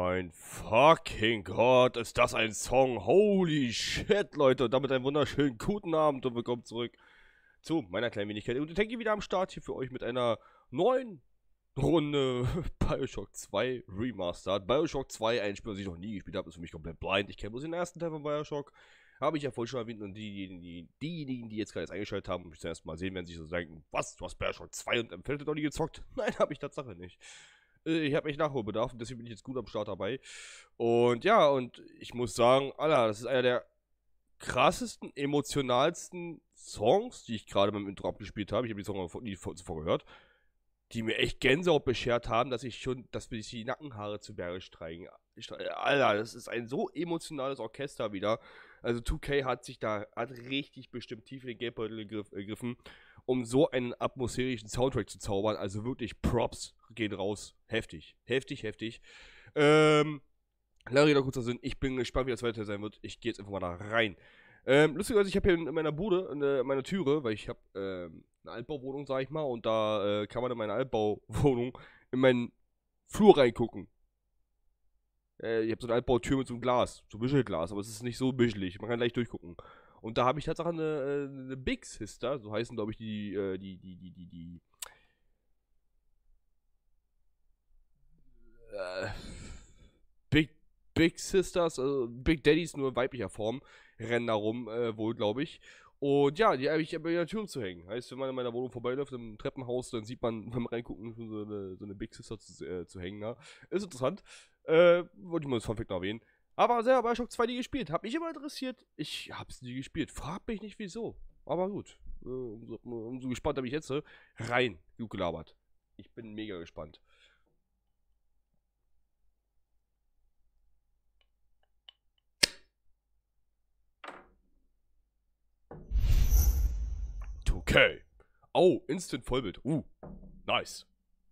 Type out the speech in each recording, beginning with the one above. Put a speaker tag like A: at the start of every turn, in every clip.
A: Mein fucking Gott, ist das ein Song? Holy shit, Leute. Und damit einen wunderschönen guten Abend und willkommen zurück zu meiner kleinen Wenigkeit. Und ich denke wieder am Start hier für euch mit einer neuen Runde Bioshock 2 Remastered. Bioshock 2, ein Spiel, das ich noch nie gespielt habe, ist für mich komplett blind. Ich kenne bloß den ersten Teil von Bioshock. Habe ich ja vorhin schon erwähnt. Und diejenigen, die jetzt gerade eingeschaltet haben, mich zuerst mal sehen, werden sich so denken, was, du hast Bioshock 2 und Infinite doch nie gezockt? Nein, habe ich Tatsache nicht. Ich habe echt Nachholbedarf und deswegen bin ich jetzt gut am Start dabei. Und ja, und ich muss sagen, Alter, das ist einer der krassesten, emotionalsten Songs, die ich gerade beim Intro abgespielt habe. Ich habe die Songs nie zuvor gehört, die mir echt Gänsehaut beschert haben, dass mir die Nackenhaare zu Berge steigen. Alter, das ist ein so emotionales Orchester wieder. Also 2K hat richtig bestimmt tief in den Geldbeutel gegriffen, um so einen atmosphärischen Soundtrack zu zaubern. Also wirklich Props gehen raus. Heftig. Heftig. Lange Rede, kurzer Sinn. Ich bin gespannt, wie das weiter sein wird. Ich gehe jetzt einfach mal da rein. Lustigerweise, ich habe hier in meiner Bude, in meiner Türe, weil ich habe eine Altbauwohnung, sag ich mal, und da kann man in meiner Altbauwohnung in meinen Flur reingucken. Ich habe so eine Altbautür mit so einem Glas, so Büschelglas, aber es ist nicht so büschelig, man kann gleich durchgucken. Und da habe ich tatsächlich eine Big Sister, so heißen, glaube ich, Big Sisters, also Big Daddies, nur in weiblicher Form, rennen da rum, wohl, glaube ich. Und ja, die habe ich aber in der Tür zu hängen. Heißt, wenn man in meiner Wohnung vorbeiläuft, im Treppenhaus, dann sieht man, wenn man reingucken, so eine Big Sister zu hängen. Na? Ist interessant. Wollte ich mal das Funfact noch erwähnen. Aber selber Bioshock 2 nie gespielt. Hat mich immer interessiert. Ich hab's nie gespielt. Frag mich nicht wieso. Aber gut. Umso gespannter bin ich jetzt. Rein. Gut gelabert. Ich bin mega gespannt. Okay. Oh, Instant Vollbild. Nice.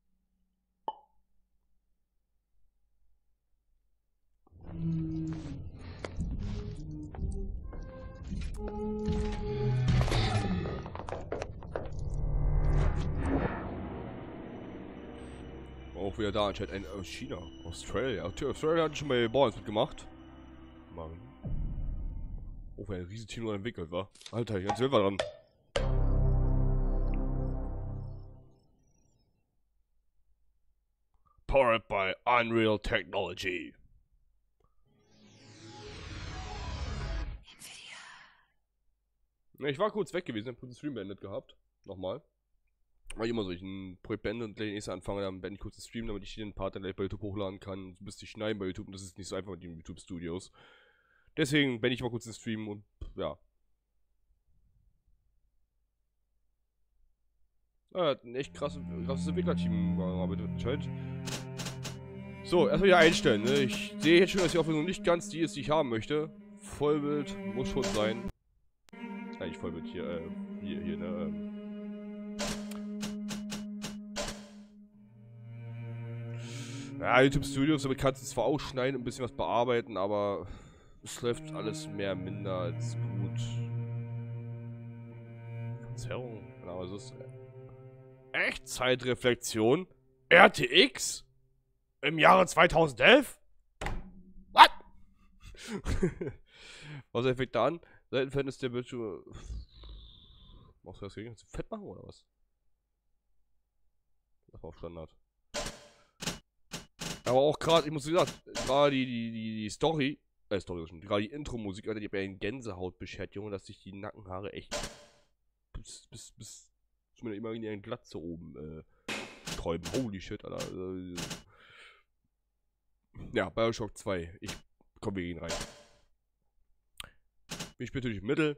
A: Auch wieder da anscheinend ein aus China, Australia. Australia hat schon bei Bauern mitgemacht. Mann. Oh, wer ein riesen Team nur entwickelt, war. Alter, ganz Silber dran. Powered by Unreal Technology. Ich war kurz weg gewesen, hab kurz den Stream beendet gehabt. Nochmal. Weil ich immer so, ich ein Projekt beende und gleich den nächsten anfange, dann beende ich kurz den Stream, damit ich den Part dann gleich bei YouTube hochladen kann. So ein bisschen schneiden bei YouTube und das ist nicht so einfach mit den YouTube-Studios. Deswegen beende ich mal kurz den Stream und ja. Hat ein echt krasses Entwicklerteam gearbeitet anscheinend. So, erstmal hier einstellen, ne? Ich sehe jetzt schon, dass die Auflösung nicht ganz die ist, die ich haben möchte. Vollbild muss schon sein. Nicht Vollbild hier, hier, ne? Ja, YouTube Studios, damit kannst du zwar auch schneiden und ein bisschen was bearbeiten, aber es läuft alles mehr minder als gut. Verzerrung, genau, was ist Echtzeitreflexion? RTX? Im Jahre 2011? What? Was fängt da an? Seitenverhältnis der Bildschirme. Machst du das gegen? Kannst du fett machen oder was? Das war auf Standard. Aber auch gerade, ich muss sagen, gerade die Story, gerade die Intro-Musik, Alter, die hat mir eine Gänsehaut beschert, Junge, dass sich die Nackenhaare echt bis zu meiner imaginären Glatze oben sträuben. Holy shit, Alter. Ja, Bioshock 2. Komm, wir gehen rein. Ich spiele natürlich Mittel.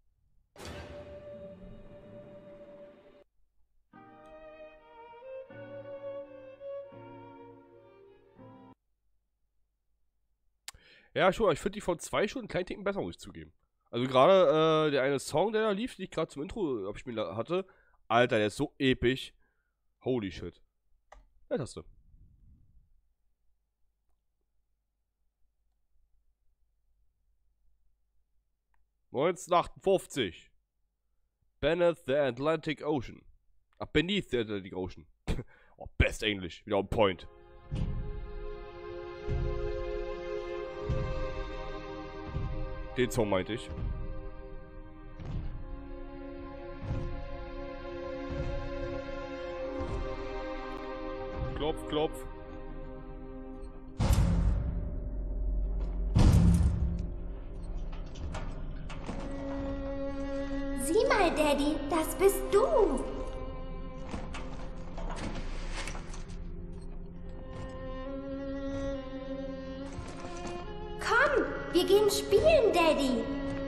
A: Ja, schon, ich finde die von 2 schon einen kleinen Ticken besser, muss ich zugeben. Also gerade der eine Song, der da lief, den ich gerade zum Intro abspielen hatte, Alter, der ist so episch. Holy shit. Ja, Taste. (1958) Beneath the Atlantic Ocean. Ach, Beneath the Atlantic Ocean. Oh, best Englisch. Wieder on point. Den Song meinte ich. Klopf, klopf.
B: Sieh mal, Daddy, das bist du. Komm, wir gehen spielen, Daddy.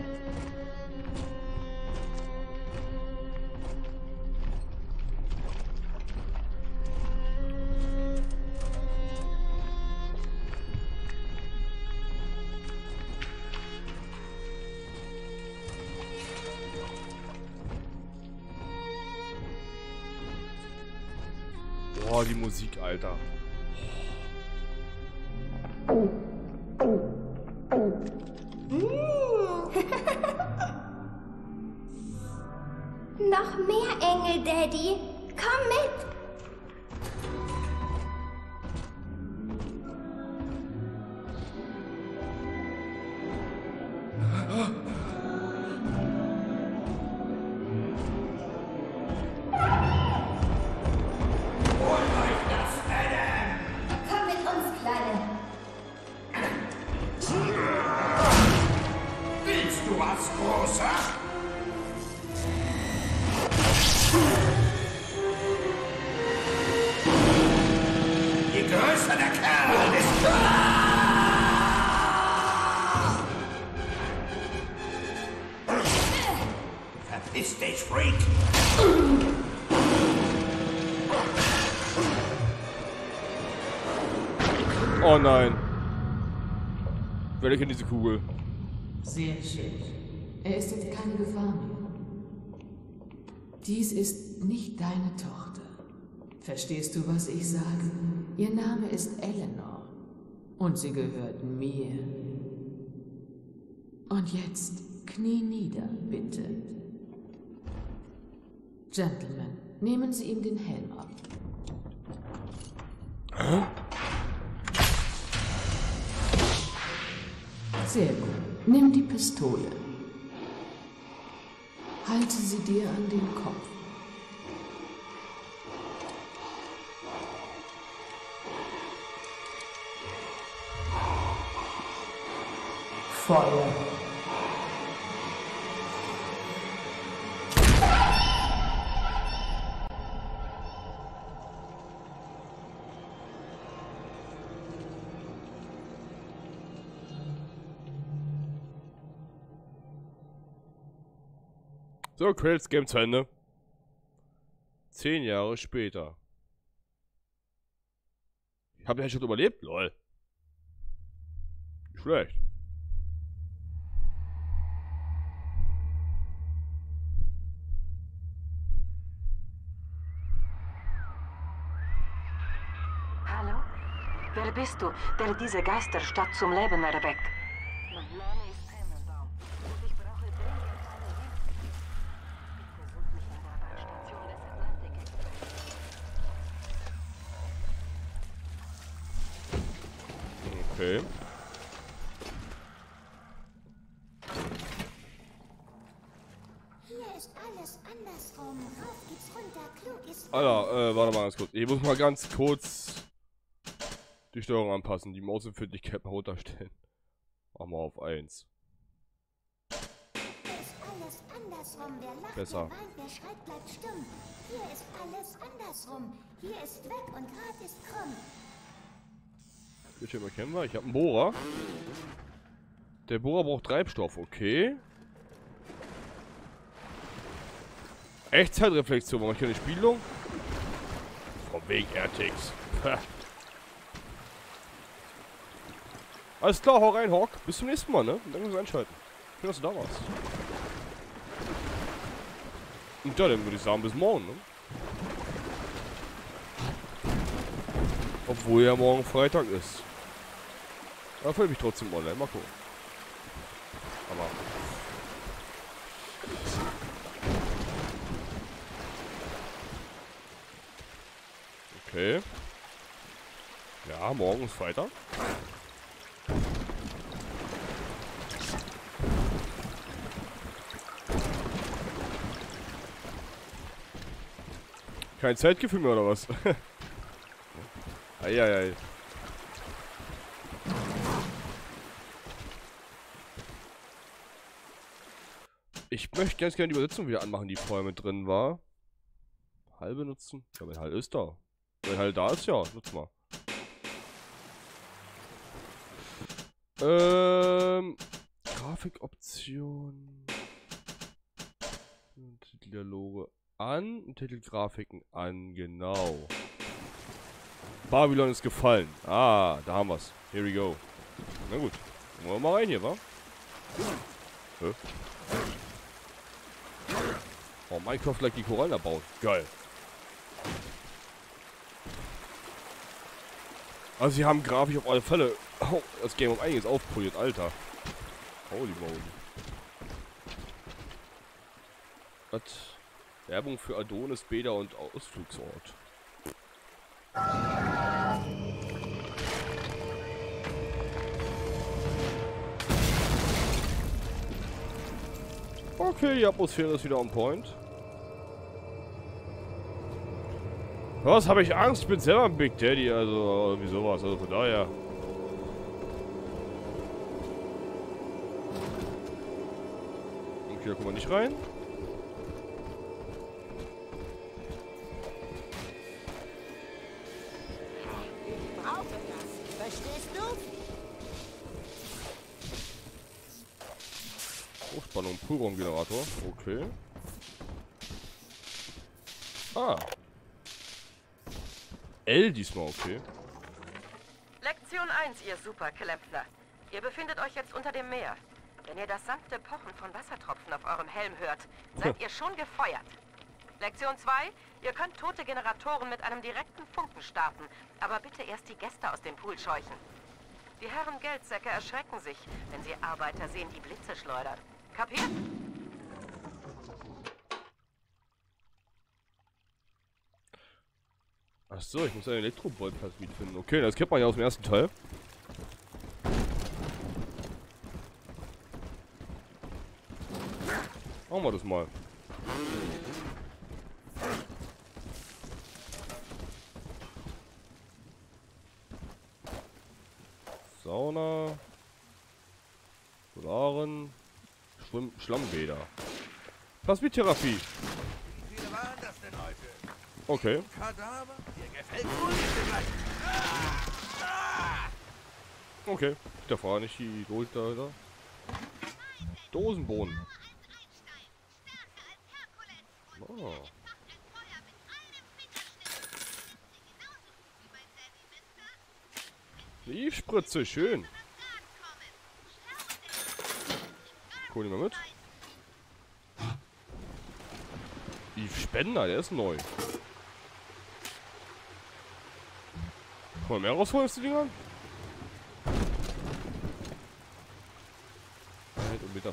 A: Boah, die Musik, Alter.
B: Noch mehr Engel, Daddy. Komm mit. Komm mit uns, Kleine.
C: Willst du was, Großer? Je größer der Kerl, desto... Verpiss dich, Freak!
A: Oh nein. Wer kennt diese Kugel?
D: Sehr schön. Er ist jetzt keine Gefahr mehr. Dies ist nicht deine Tochter. Verstehst du, was ich sage? Ihr Name ist Eleanor. Und sie gehört mir. Und jetzt knie nieder, bitte. Gentlemen, nehmen Sie ihm den Helm ab. Sehr gut. Nimm die Pistole. Halte sie dir an den Kopf. Feuer.
A: So, Credits Game zu Ende. 10 Jahre später. Ich habe ja schon überlebt, lol. Nicht schlecht.
E: Hallo? Wer bist du, der diese Geisterstadt zum Leben erweckt? Mein Name ist Tannenbaum und ich brauche dringend eine Hilfe. Bitte such mich in der Bahnstation des Atlantic Express.
A: Okay.
B: Hier ist alles andersrum. Rauf geht's runter, klug ist...
A: Alter, warte mal ganz kurz. Ich muss mal ganz kurz die Steuerung anpassen. Die Mausempfindlichkeit mal runterstellen. Machen wir auf 1.
B: Hier ist alles andersrum. Wer lacht,
A: Besser.
B: wer weint, wer schreit, bleibt stumm. Hier ist alles andersrum. Hier ist weg und Grat ist krumm.
A: Bildschirm erkennen wir. Ich habe einen Bohrer. Der Bohrer braucht Treibstoff, okay. Echtzeitreflexion, mache ich keine Spiegelung? Vom Weg RTX. Alles klar, hau rein, Hawk. Bis zum nächsten Mal, ne? Und danke fürs Einschalten. Schön, dass du da warst. Und ja, dann würde ich sagen, bis morgen, ne? Obwohl ja morgen Freitag ist. Da freue ich mich trotzdem online. Mal gucken. Aber. Okay. Ja, morgen ist Freitag. Kein Zeitgefühl mehr oder was? Eieiei. Ich möchte ganz gerne die Übersetzung wieder anmachen, die vorher mit drin war. Hall benutzen? Ja, wenn Hall ist da. Wenn Hall da ist, ja, nutz mal. Grafikoptionen. Titeldialoge an und Titelgrafiken an, genau. Babylon ist gefallen. Ah, da haben wir's. Here we go. Na gut. Wollen wir mal rein hier, wa? Hä? Oh, Minecraft like die Korallen erbaut. Geil. Also sie haben grafisch auf alle Fälle das Game um einiges aufpoliert, Alter. Holy moly. Was? Werbung für Adonis, Bäder und Ausflugsort. Okay, die Atmosphäre ist wieder on point. Was? Habe ich Angst? Ich bin selber ein Big Daddy, also irgendwie sowas. Also von daher. Okay, da kommen wir nicht rein.
B: Verstehst du?
A: Hochspannung, Pulvergenerator. Okay. Ah. L diesmal, okay.
E: Lektion 1, ihr Superklempner. Ihr befindet euch jetzt unter dem Meer. Wenn ihr das sanfte Pochen von Wassertropfen auf eurem Helm hört, seid ihr schon gefeuert. Lektion 2, ihr könnt tote Generatoren mit einem direkten Funken starten, aber bitte erst die Gäste aus dem Pool scheuchen. Die Herren Geldsäcke erschrecken sich, wenn sie Arbeiter sehen, die Blitze schleudern. Kapiert?
A: Achso, ich muss einen Elektrobolt-Plasmid finden. Okay, das kennt man ja aus dem ersten Teil. Machen wir das mal. Sauna. Solaren. Schlammbäder. Plasmidtherapie.
C: Wie viele waren das denn heute?
A: Okay.
C: Kadaver? Dir gefällt wohl nicht gleich.
A: Okay. Der Fahrer nicht die Gold da. Dosenbohnen. Oh. Liefspritze, schön. Cool, nehmen wir mit. Eve Spender, der ist neu. Kann man mehr rausholen aus den Dingern? Und mit der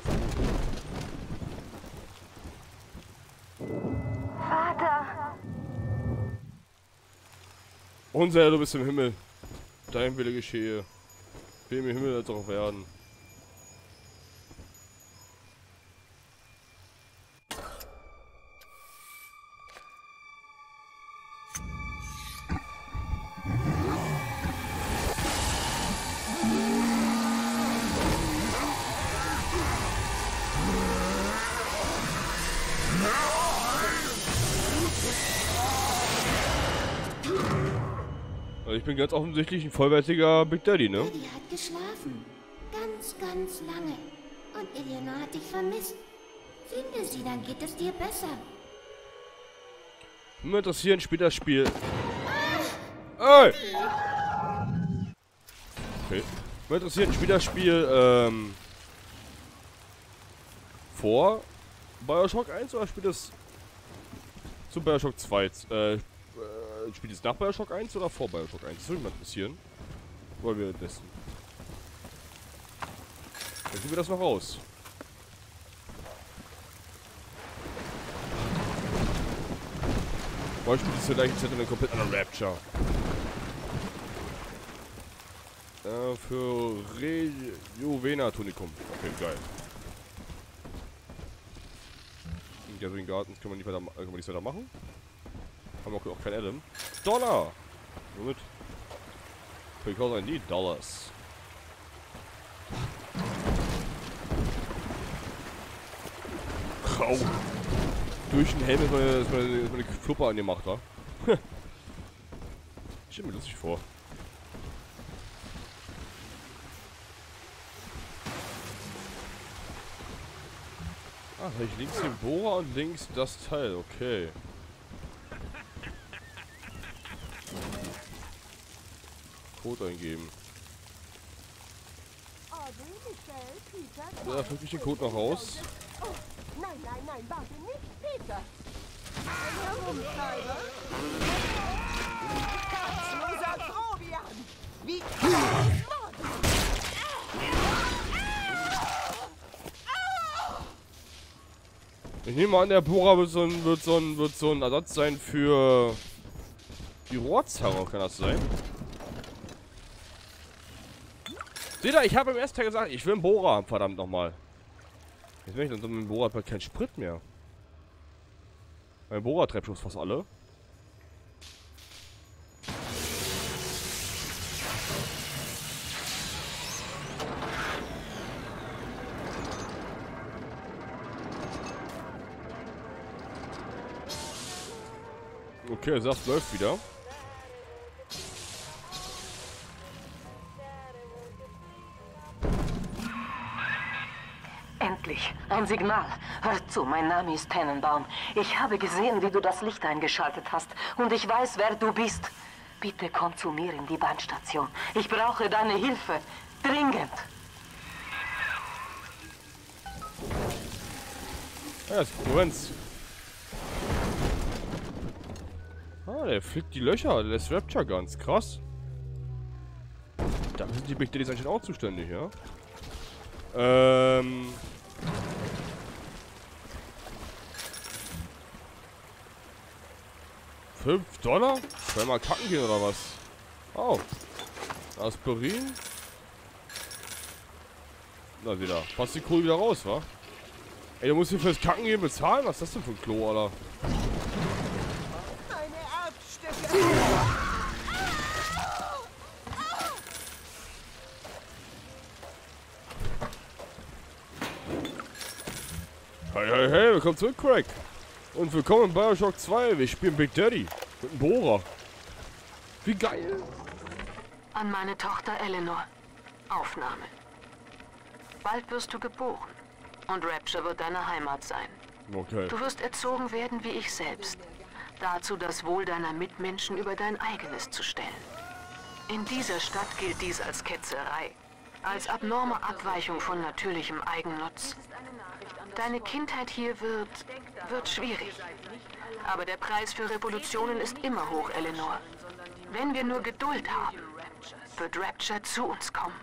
E: Vater!
A: Unser Herr, du bist im Himmel. Dein Wille geschehe. Wie im Himmel als auch auf Erden. Also ich bin ganz offensichtlich ein vollwertiger Big Daddy, ne?
B: Eddie hat geschlafen. Ganz, ganz lange. Und Eleanor hat dich vermisst. Finde sie, dann geht es dir besser.
A: Mich interessieren später das Spiel. Ey! Okay. Mich interessiert später das Spiel, vor Bioshock 1 oder spielt es zu Bioshock 2? Spielt es nach Bioshock 1 oder vor Bioshock 1? Das würde mich mal interessieren. Wollen wir testen. Dann kriegen wir das noch raus. Beispiel ist zur gleichen Zeit in einem komplett anderen Rapture. Für Rejuvena Tunicum. Okay, geil. In Gathering Gardens kann man nicht weiter machen. Haben wir auch kein Adam. Dollar! Womit? Because I need dollars. Au! Durch den Helm ist meine Fluppe angemacht, wa? Steht mir lustig vor. Ah, habe ich links den Bohrer und links das Teil, okay. Code eingeben. Da drücke ich den Code noch raus.
F: Nein, warte nicht, Peter! Herzloser Grobian! Wie
A: Ich nehme an, der Bohrer wird so ein Ersatz sein für die Rohrzange, kann das sein? Seht ihr, ich habe im ersten Teil gesagt, ich will einen Bohrer haben, verdammt nochmal. Jetzt möchte ich dann mit dem Bohrer keinen Sprit mehr. Mein Bohrer treibt schon fast alle. Okay, Saft läuft wieder.
E: Endlich, ein Signal. Hör zu, mein Name ist Tannenbaum. Ich habe gesehen, wie du das Licht eingeschaltet hast. Und ich weiß, wer du bist. Bitte komm zu mir in die Bahnstation. Ich brauche deine Hilfe. Dringend.
A: Ja, das ist Lorenz. Ah, der flickt die Löcher. Der lässt Rapture ganz krass. Da sind die Big Daddies eigentlich auch zuständig, ja? $5? Soll mal kacken gehen oder was? Oh. Aspirin. Na, wieder. Passt die Kohle wieder raus, wa? Ey, du musst hier fürs Kacken gehen bezahlen? Was ist das denn für ein Klo, Alter?
F: meine Erbstücke!
A: Hey, hey, hey, willkommen zurück, Craig. Und willkommen in Bioshock 2. Wir spielen Big Daddy. Mit einem Bohrer. Wie geil.
E: An meine Tochter Eleanor. Aufnahme. Bald wirst du geboren. Und Rapture wird deine Heimat sein.
A: Okay.
E: Du wirst erzogen werden wie ich selbst. Dazu das Wohl deiner Mitmenschen über dein eigenes zu stellen. In dieser Stadt gilt dies als Ketzerei. Als abnorme Abweichung von natürlichem Eigennutz. Deine Kindheit hier wird schwierig. Aber der Preis für Revolutionen ist immer hoch, Eleanor. Wenn wir nur Geduld haben, wird Rapture zu uns kommen.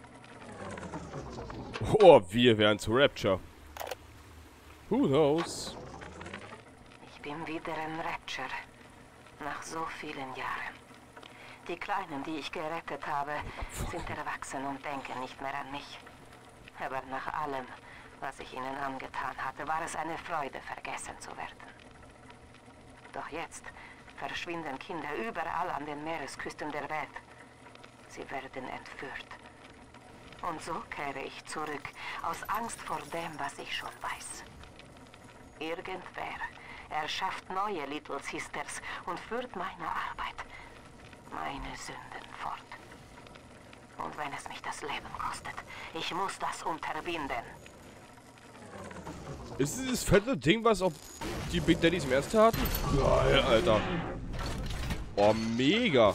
A: Oh, wir werden zu Rapture. Who knows?
E: Ich bin wieder in Rapture. Nach so vielen Jahren. Die Kleinen, die ich gerettet habe, sind erwachsen und denken nicht mehr an mich. Aber nach allem, was ich ihnen angetan hatte, war es eine Freude, vergessen zu werden. Doch jetzt verschwinden Kinder überall an den Meeresküsten der Welt. Sie werden entführt. Und so kehre ich zurück, aus Angst vor dem, was ich schon weiß. Irgendwer erschafft neue Little Sisters und führt meine Arbeit, meine Sünden fort. Und wenn es mich das Leben kostet, ich muss das unterbinden.
A: Ist dieses fette Ding, was auch die Big Daddies im ersten hatten? Geil, Alter. Oh, mega.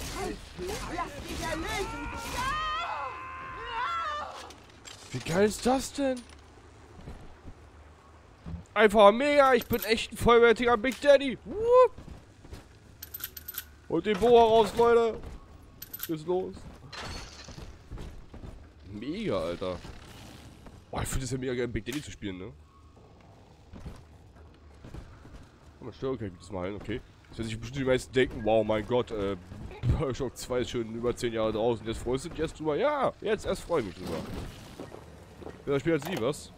A: Wie geil ist das denn? Einfach mega. Ich bin echt ein vollwertiger Big Daddy. Whoop. Holt den Bohrer raus, Leute. Geht's los. Mega, Alter. Boah, ich finde es ja mega geil, Big Daddy zu spielen, ne? Mal Steuerung kann ich das mal heilen, okay. Das werden sich bestimmt die meisten denken, wow, mein Gott, Bioshock 2 ist schon über 10 Jahre draußen. Jetzt freust du dich erst drüber? Ja, jetzt erst freue ich mich drüber. Wer spielt als Sie, was?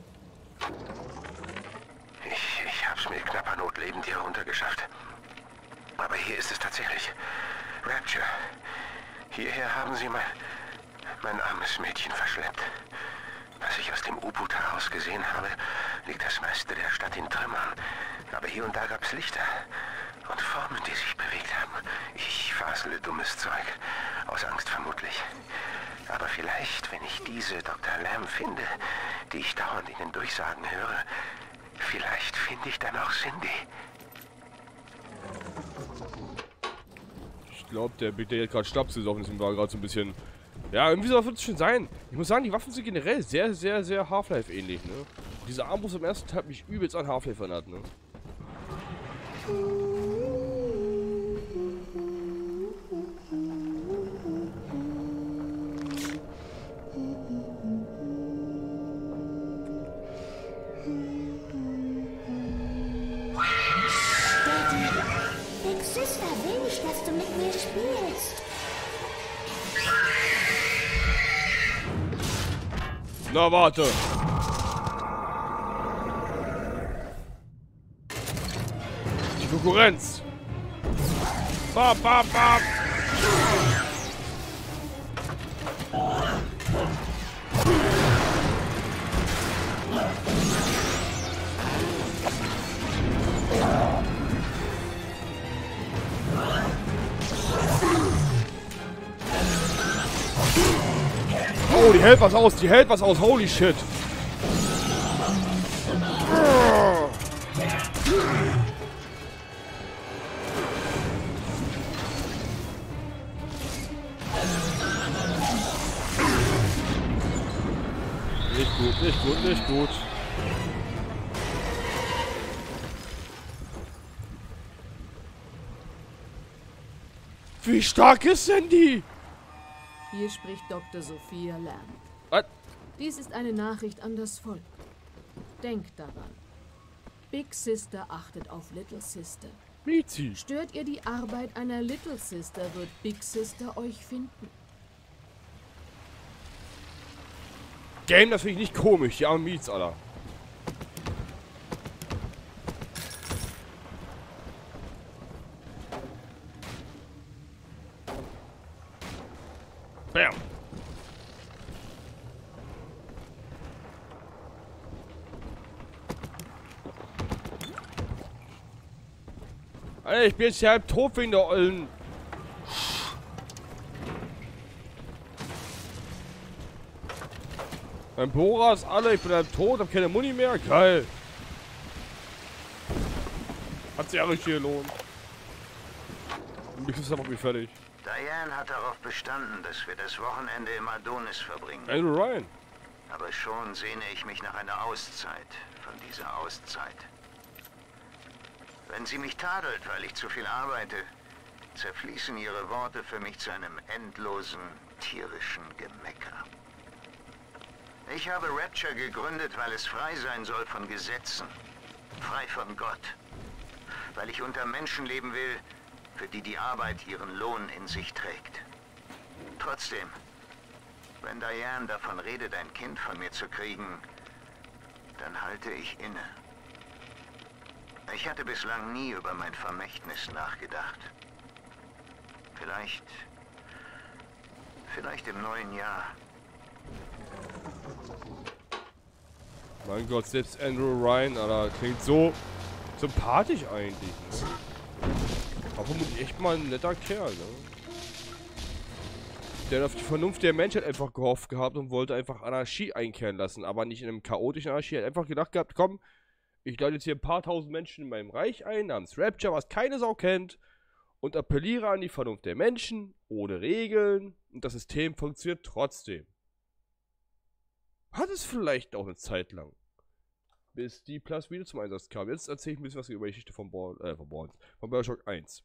C: Ich hab's mit knapper Not lebend hier runtergeschafft. Aber hier ist es tatsächlich. Rapture. Hierher haben Sie mein armes Mädchen verschleppt. Was ich aus dem U-Boot heraus gesehen habe, liegt das meiste der Stadt in Trümmern. Aber hier und da gab es Lichter und Formen, die sich bewegt haben. Ich fasele dummes Zeug. Aus Angst vermutlich. Aber vielleicht, wenn ich diese Dr. Lamb finde, die ich dauernd in den Durchsagen höre, vielleicht finde ich dann auch Cindy.
A: Ich glaube, der Big Day hat gerade Stabs gesoffen, deswegen war gerade so ein bisschen... Ja, irgendwie so wird es schon sein. Ich muss sagen, die Waffen sind generell sehr, sehr, sehr Half-Life ähnlich, ne? Diese Armbrust im ersten Teil hat mich übelst an Half-Life erinnert, ne?
B: Big Sister will nicht, dass du mit mir spielst.
A: Na, warte! Die Konkurrenz! Bap, bap, bap! Oh, die hält was aus, holy shit. Nicht gut, nicht gut, nicht gut. Wie stark ist denn die?
D: Hier spricht Dr. Sophia Lamb.
A: Was?
D: Dies ist eine Nachricht an das Volk. Denkt daran. Big Sister achtet auf Little Sister.
A: Mizi.
D: Stört ihr die Arbeit einer Little Sister, wird Big Sister euch finden.
A: Game, das finde ich nicht komisch, die armen Miets, Alter. Bam. Alter, ich bin jetzt hier halb tot wegen der ollen... Mein Bohrer ist alle, ich bin halb tot, hab keine Muni mehr, geil. Hat sich ja richtig gelohnt. Und ich ist aber mich fertig.
C: Diane hat darauf bestanden, dass wir das Wochenende im Adonis verbringen.
A: Andrew Ryan.
C: Aber schon sehne ich mich nach einer Auszeit von dieser Auszeit. Wenn sie mich tadelt, weil ich zu viel arbeite, zerfließen ihre Worte für mich zu einem endlosen, tierischen Gemecker. Ich habe Rapture gegründet, weil es frei sein soll von Gesetzen, frei von Gott. Weil ich unter Menschen leben will, für die die Arbeit ihren Lohn in sich trägt. Trotzdem, wenn Diane davon redet, ein Kind von mir zu kriegen, dann halte ich inne. Ich hatte bislang nie über mein Vermächtnis nachgedacht. Vielleicht im neuen Jahr.
A: Mein Gott, selbst Andrew Ryan, Alter, klingt so sympathisch eigentlich, ne? Aber vermutlich echt mal ein netter Kerl, ne? Der hat auf die Vernunft der Menschheit einfach gehofft gehabt und wollte einfach Anarchie einkehren lassen, aber nicht in einem chaotischen Anarchie. Er hat einfach gedacht gehabt, komm, ich lade jetzt hier ein paar tausend Menschen in meinem Reich ein, namens Rapture, was keine Sau kennt, und appelliere an die Vernunft der Menschen, ohne Regeln, und das System funktioniert trotzdem. Hat es vielleicht auch eine Zeit lang, bis die Plus wieder zum Einsatz kam. Jetzt erzähle ich ein bisschen was über die Geschichte von Bioshock 1.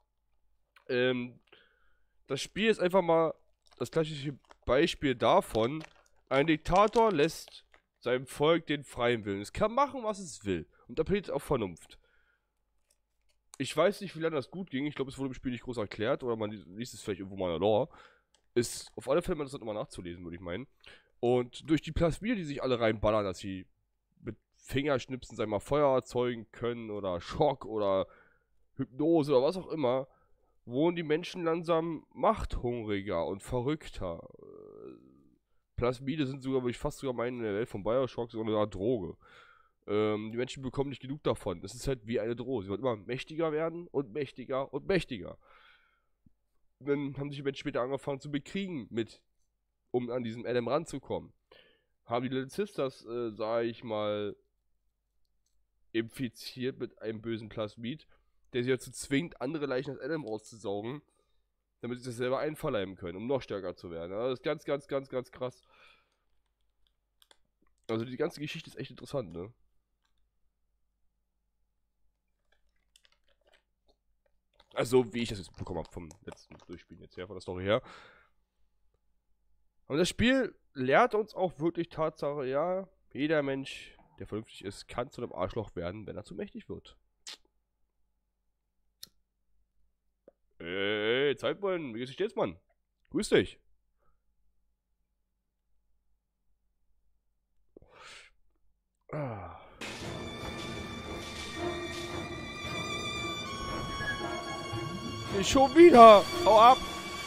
A: Das Spiel ist einfach mal das klassische Beispiel davon, ein Diktator lässt seinem Volk den freien Willen. Es kann machen, was es will, und appelliert auf Vernunft. Ich weiß nicht, wie lange das gut ging. Ich glaube, es wurde im Spiel nicht groß erklärt, oder man liest es vielleicht irgendwo mal in der Lore. Ist auf alle Fälle mal das nochmal nachzulesen, würde ich meinen. Und durch die Plasmide, die sich alle reinballern, dass sie mit Fingerschnipsen, sag mal, Feuer erzeugen können oder Schock oder Hypnose oder was auch immer, wurden die Menschen langsam machthungriger und verrückter. Plasmide sind sogar, würde ich fast sogar meinen, in der Welt von Bioshock so eine Art Droge. Die Menschen bekommen nicht genug davon. Es ist halt wie eine Droge. Sie wird immer mächtiger werden und mächtiger und mächtiger. Dann haben sich die Menschen später angefangen zu bekriegen, um an diesen Adam ranzukommen. Haben die Little Sisters, sag ich mal, infiziert mit einem bösen Plasmid, der sie dazu zwingt, andere Leichen als Adam rauszusaugen, damit sie das selber einverleiben können, um noch stärker zu werden. Das ist ganz, ganz, ganz, ganz krass. Also die ganze Geschichte ist echt interessant, ne? Also, wie ich das jetzt bekommen habe vom letzten Durchspielen jetzt her, von der Story her. Und das Spiel lehrt uns auch wirklich Tatsache, ja, jeder Mensch, der vernünftig ist, kann zu einem Arschloch werden, wenn er zu mächtig wird. Ey, Zeitmann, wie geht's dir jetzt, Mann? Grüß dich. Ah. Nicht schon wieder! Hau ab!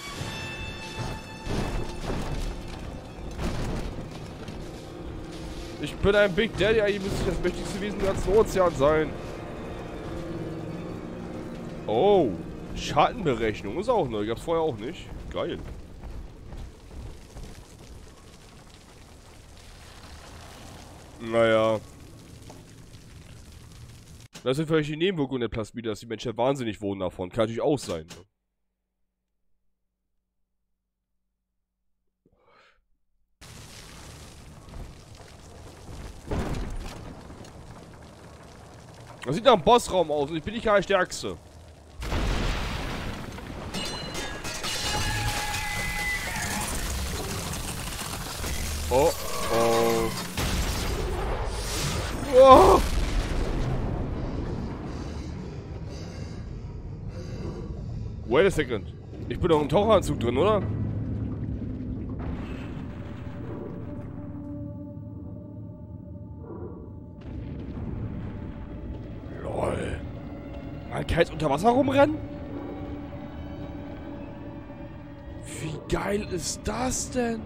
A: Ich bin ein Big Daddy, eigentlich müsste ich das mächtigste Wesen im ganzen Ozean sein. Oh, Schattenberechnung ist auch neu, gab's vorher auch nicht. Geil. Naja. Das sind vielleicht die Nebenwirkungen der Plasmide, dass die Menschen wahnsinnig wurden davon. Kann natürlich auch sein. Ne? Das sieht nach einem Bossraum aus und ich bin nicht der Stärkste. Oh, oh. Oh. Wait a second. Ich bin doch im Taucheranzug drin, oder? Lol. Man kann jetzt unter Wasser rumrennen? Wie geil ist das denn?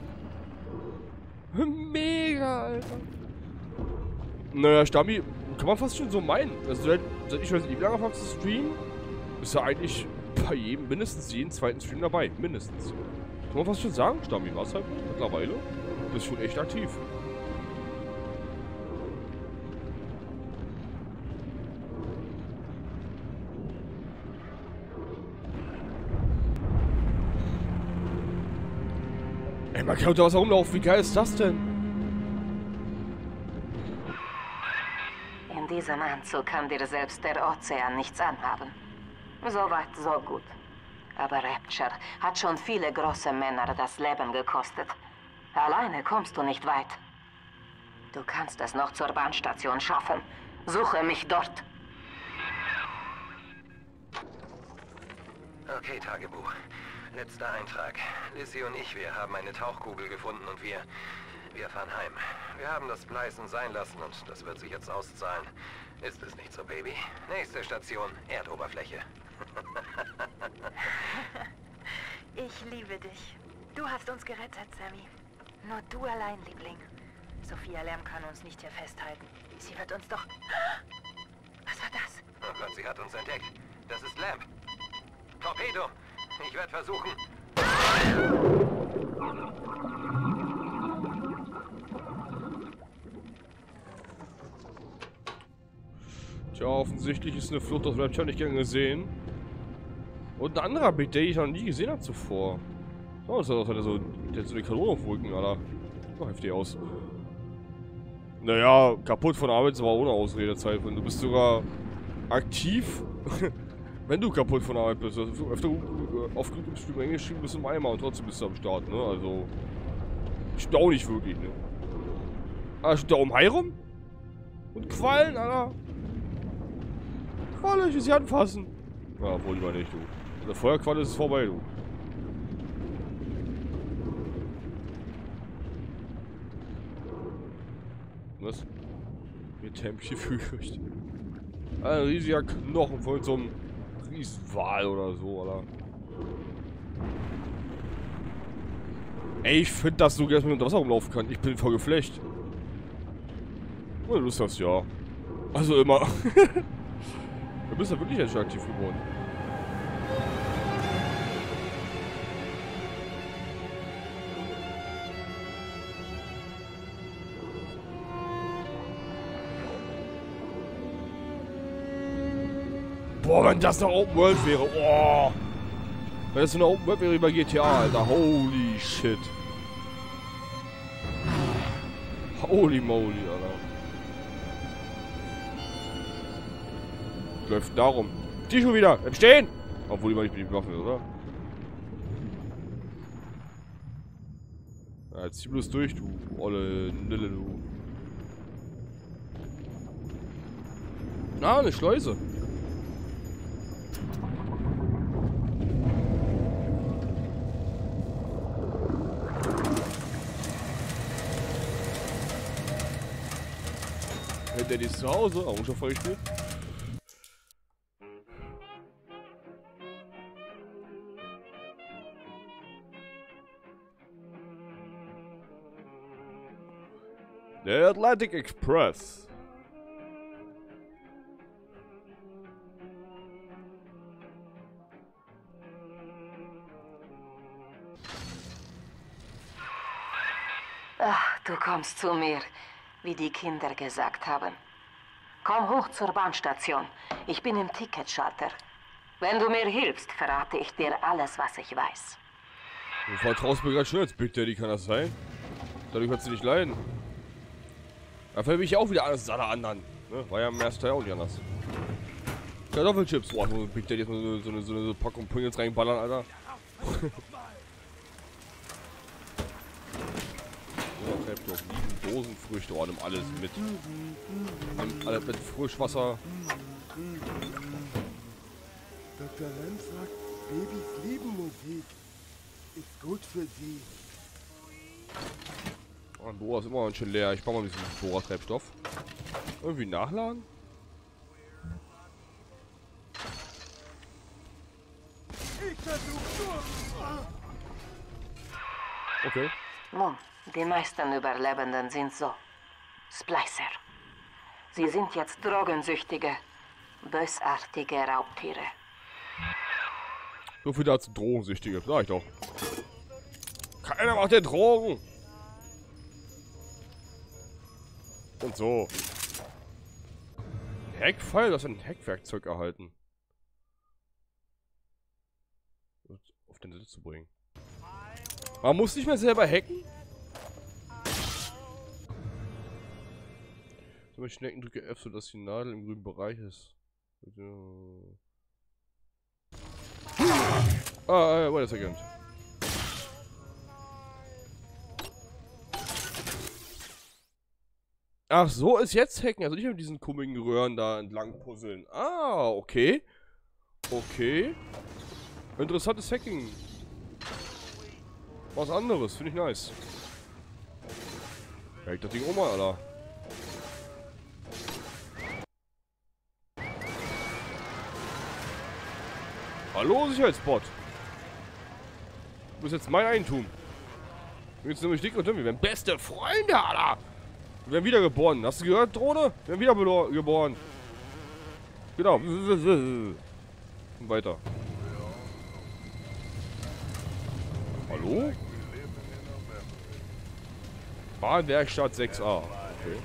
A: Mega, Alter. Naja, Stammi, kann man fast schon so meinen. Also seit ich weiß nicht, wie lange angefangen zu streamen, ist ja eigentlich bei jedem, mindestens jeden zweiten Stream dabei. Mindestens. Kann man fast schon sagen, Stammi, was halt mittlerweile? Du bist schon echt aktiv. Ey, man kann unter Wasser rumlaufen, wie geil ist das denn?
E: In diesem Anzug kann dir selbst der Ozean nichts anhaben. Soweit, so gut. Aber Rapture hat schon viele große Männer das Leben gekostet. Alleine kommst du nicht weit. Du kannst es noch zur Bahnstation schaffen. Suche mich dort.
G: Okay, Tagebuch. Letzter Eintrag. Lissy und ich, wir haben eine Tauchkugel gefunden und wir fahren heim. Wir haben das Bleißen sein lassen und das wird sich jetzt auszahlen. Ist es nicht so, Baby? Nächste Station, Erdoberfläche.
H: Ich liebe dich. Du hast uns gerettet, Sammy. Nur du allein, Liebling. Sophia Lamb kann uns nicht hier festhalten. Sie wird uns doch... Was war das?
G: Oh Gott, sie hat uns entdeckt. Das ist Lamb. Torpedo! Ich werde versuchen...
A: Tja, offensichtlich ist eine Flucht aus Rapture nicht gern gesehen. Und ein anderer Big, den ich noch nie gesehen habe zuvor. Oh, das hat so eine Kanone auf dem Rücken, Alter. Sieht doch heftig aus. Naja, kaputt von Arbeit ist aber ohne Ausredezeit. Du bist sogar aktiv, wenn du kaputt von Arbeit bist. Also öfter auf genug im Stream reingeschrieben bist im Eimer und trotzdem bist du am Start, ne? Also. Stimmt auch nicht wirklich, ne? Ah, steht da oben Hai rum? Und Quallen, Alter. Qualle, ich will sie anfassen. Ja, wohl lieber nicht, du. Der Feuerqualle ist vorbei, du. Was? Mir Tempelchen fühlt. Ein riesiger Knochen von so einem Riesenwal oder so, oder? Ey, ich finde das so geil, dass man unter Wasser rumlaufen kann. Ich bin voll geflecht. Oh, du Lust hast, ja. Also immer. Du bist ja wirklich echt aktiv geworden. Boah, wenn das eine Open World wäre. Oh. Wenn das so eine Open World wäre über GTA, Alter. Holy shit. Holy moly, Alter. Läuft darum. Die schon wieder. Im Stehen! Obwohl die mal nicht mit den Waffen ist, oder? Ja, jetzt zieh bloß durch, du olle Nille, du. Ah, eine Schleuse. Der ist zu Hause, auch schon voll gespielt. Der Atlantic Express.
E: Ach, du kommst zu mir, wie die Kinder gesagt haben. Komm hoch zur Bahnstation. Ich bin im Ticketschalter. Wenn du mir hilfst, verrate ich dir alles, was ich weiß.
A: Du vertraust mir gerade schon als Big Daddy, kann das sein? Dadurch kannst du nicht leiden. Dafür bin ich auch wieder anders als alle anderen. Ne? War ja im ersten Teil auch nicht anders. Kartoffelchips. Boah, so Big Daddy jetzt mal so eine Packung Pringles reinballern, Alter. Dosenfrüchte, oh, nimm alles mit. Nimm alles mit Frischwasser.
I: Dr. Lem sagt, Babys lieben Musik. Ist gut für sie.
A: Oh, ein Bohrer ist immer noch schön leer. Ich brauche mal ein bisschen Bohrer-Treibstoff. Irgendwie nachladen? Okay.
E: Nun, die meisten Überlebenden sind so Splicer. Sie sind jetzt drogensüchtige, bösartige Raubtiere.
A: So viel dazu Drogensüchtige, sag ich doch. Keiner macht den Drogen! Und so. Hackpfeil, das ist ein Hackwerkzeug erhalten. Auf den Sitz zu bringen. Man muss nicht mehr selber hacken? So, mit Schnecken drücke F, sodass die Nadel im grünen Bereich ist. Wait a second. Ach, so ist jetzt hacken, also nicht mit diesen komischen Röhren da entlang puzzeln. Ah, okay. Okay. Interessantes Hacking. Was anderes, finde ich nice. Hack das Ding auch mal, Alter. Hallo, Sicherheitsbot. Du bist jetzt mein Eigentum. Du bist nämlich dick und dünn. Wir werden beste Freunde, Alter. Wir werden wiedergeboren. Hast du gehört, Drohne? Wir werden wiedergeboren. Genau. Und weiter. Hallo? Bahnwerkstatt 6a. Okay.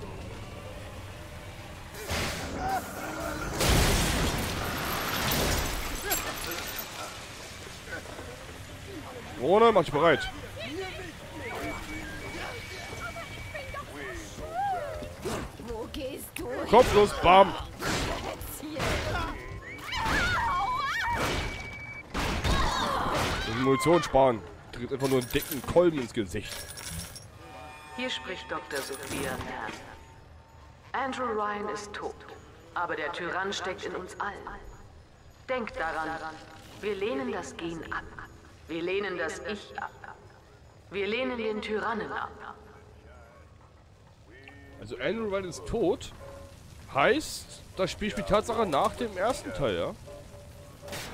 A: Drohne, mach dich bereit.
B: Wo gehst du?
A: Kopflos, bam. Munition sparen. Tritt einfach nur einen dicken Kolben ins Gesicht.
D: Hier spricht Dr. Sophia Mann. Andrew Ryan ist tot, aber der Tyrann steckt in uns allen. Denkt daran, wir lehnen das Gen ab. Wir lehnen das Ich ab. Wir lehnen den Tyrannen ab.
A: Also Andrew Ryan ist tot. Heißt, das Spiel spielt Tatsache nach dem ersten Teil, ja?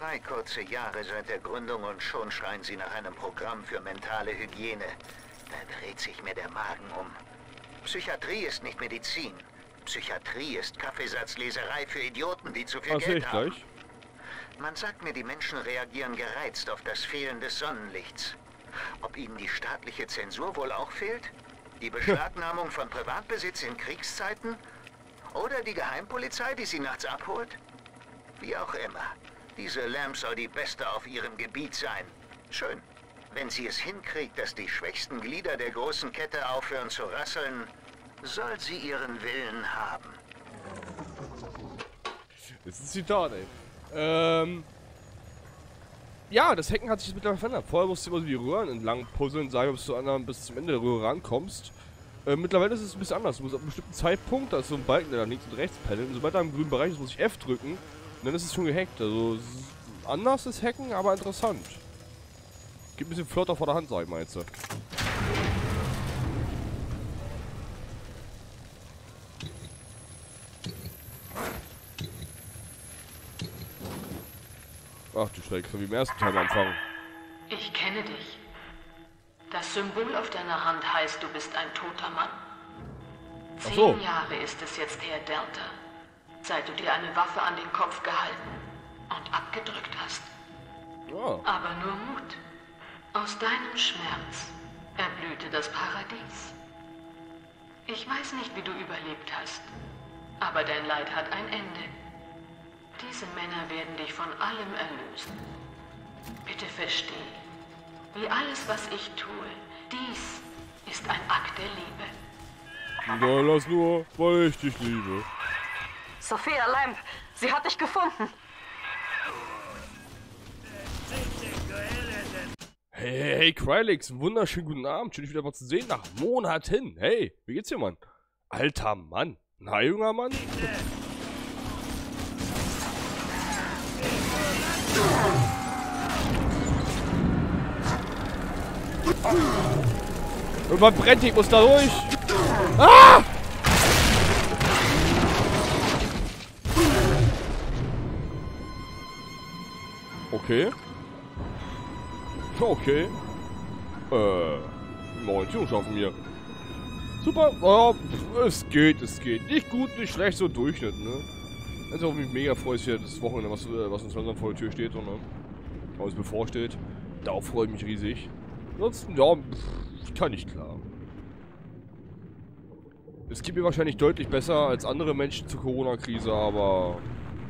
C: 2 kurze Jahre seit der Gründung und schon schreien sie nach einem Programm für mentale Hygiene. Da dreht sich mir der Magen um. Psychiatrie ist nicht Medizin. Psychiatrie ist Kaffeesatzleserei für Idioten, die zu viel Geld haben. Man sagt mir, die Menschen reagieren gereizt auf das Fehlen des Sonnenlichts. Ob ihnen die staatliche Zensur wohl auch fehlt? Die Beschlagnahmung von Privatbesitz in Kriegszeiten? Oder die Geheimpolizei, die sie nachts abholt? Wie auch immer. Diese Lamb soll die Beste auf ihrem Gebiet sein. Schön. Wenn sie es hinkriegt, dass die schwächsten Glieder der großen Kette aufhören zu rasseln, soll sie ihren Willen haben.
A: Das ist ein Zitat, ey. Ja, das Hacken hat sich mittlerweile verändert. Vorher musst du immer so die Röhren entlang puzzeln, sagen, ob du bis zum Ende der Röhre rankommst. Mittlerweile ist es ein bisschen anders. Du musst auf einem bestimmten Zeitpunkt, da ist so ein Balken, der nach links und rechts pendelt, und sobald er im grünen Bereich ist, muss ich F drücken, und dann ist es schon gehackt. Also, es ist anders das Hacken, aber interessant. Geht ein bisschen flotter vor der Hand, sag ich mal jetzt. Ach du Schreck, so wie im ersten Teil am Anfang.
D: Ich kenne dich. Das Symbol auf deiner Hand heißt, du bist ein toter Mann. 10 Jahre ist es jetzt her, Delta, seit du dir eine Waffe an den Kopf gehalten und abgedrückt hast.
A: Oh.
D: Aber nur Mut. Aus deinem Schmerz erblühte das Paradies. Ich weiß nicht, wie du überlebt hast, aber dein Leid hat ein Ende. Diese Männer werden dich von allem erlösen. Bitte versteh, wie alles, was ich tue, dies ist ein Akt der Liebe.
A: Ja, lass nur, weil ich dich liebe.
E: Sophia Lamb, sie hat dich gefunden.
A: Hey, Krylix, einen wunderschönen guten Abend. Schön, dich wieder mal zu sehen nach Monaten. Hey, wie geht's dir, Mann? Alter Mann. Na, junger Mann. Irgendwann brennt, ich muss da durch. Ah! Okay. Okay. 9 schaffen wir. Super. Oh, es geht, es geht. Nicht gut, nicht schlecht, so Durchschnitt, ne? Also, mich mega freue ich hier das Wochenende, was uns langsam vor der Tür steht, ne? Was bevorsteht. Darauf freue ich mich riesig. Ansonsten, ja, ich kann nicht klar. Es geht mir wahrscheinlich deutlich besser als andere Menschen zur Corona-Krise, aber...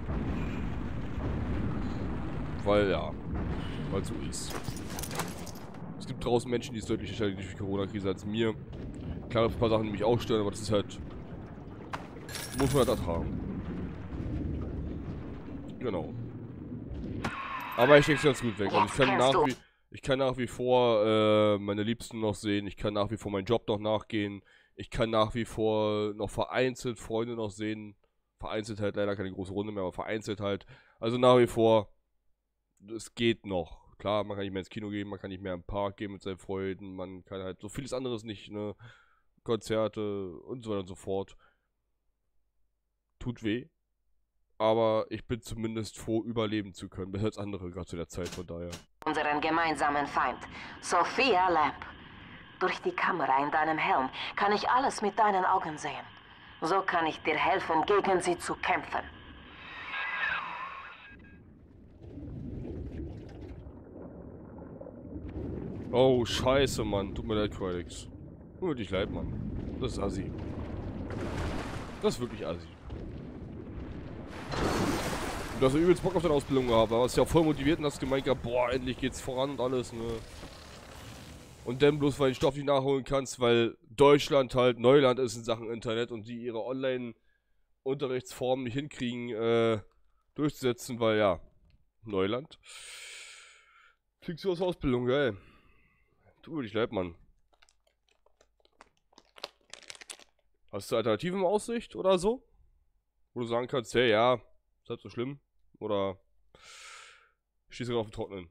A: Weil, ja. Weil so ist. Es gibt draußen Menschen, die es deutlich schneller durch die Corona-Krise als mir. Klar, ein paar Sachen, die mich auch stören, aber das ist halt... Muss man halt ertragen. Genau. Aber ich denke es ganz gut weg. Also ich kann nach wie vor meine Liebsten noch sehen. Ich kann nach wie vor meinen Job noch nachgehen. Ich kann nach wie vor noch vereinzelt Freunde noch sehen. Vereinzelt halt leider keine große Runde mehr, aber vereinzelt halt. Also nach wie vor, es geht noch. Klar, man kann nicht mehr ins Kino gehen, man kann nicht mehr im Park gehen mit seinen Freunden, man kann halt so vieles anderes nicht, ne? Konzerte und so weiter und so fort. Tut weh. Aber ich bin zumindest froh, überleben zu können, besser als andere, gerade zu der Zeit, von daher.
E: Unseren gemeinsamen Feind, Sophia Lamb. Durch die Kamera in deinem Helm kann ich alles mit deinen Augen sehen. So kann ich dir helfen, gegen sie zu kämpfen.
A: Oh, scheiße, Mann. Tut mir leid, Krylix. Tut mir wirklich leid, Mann. Das ist assi. Das ist wirklich assi. Du hast ja übelst Bock auf deine Ausbildung gehabt, aber hast ja voll motiviert und hast gemeint gehabt, boah, endlich geht's voran und alles, ne? Und dann bloß, weil du den Stoff nicht nachholen kannst, weil Deutschland halt Neuland ist in Sachen Internet und die ihre Online-Unterrichtsformen nicht hinkriegen, durchzusetzen, weil ja, Neuland. Kriegst du aus der Ausbildung, geil. Tut mir nicht leid, Mann. Hast du Alternativen in Aussicht oder so? Wo du sagen kannst, hey, ja, ist halt so schlimm. Oder stehst du gerade auf dem Trocknen?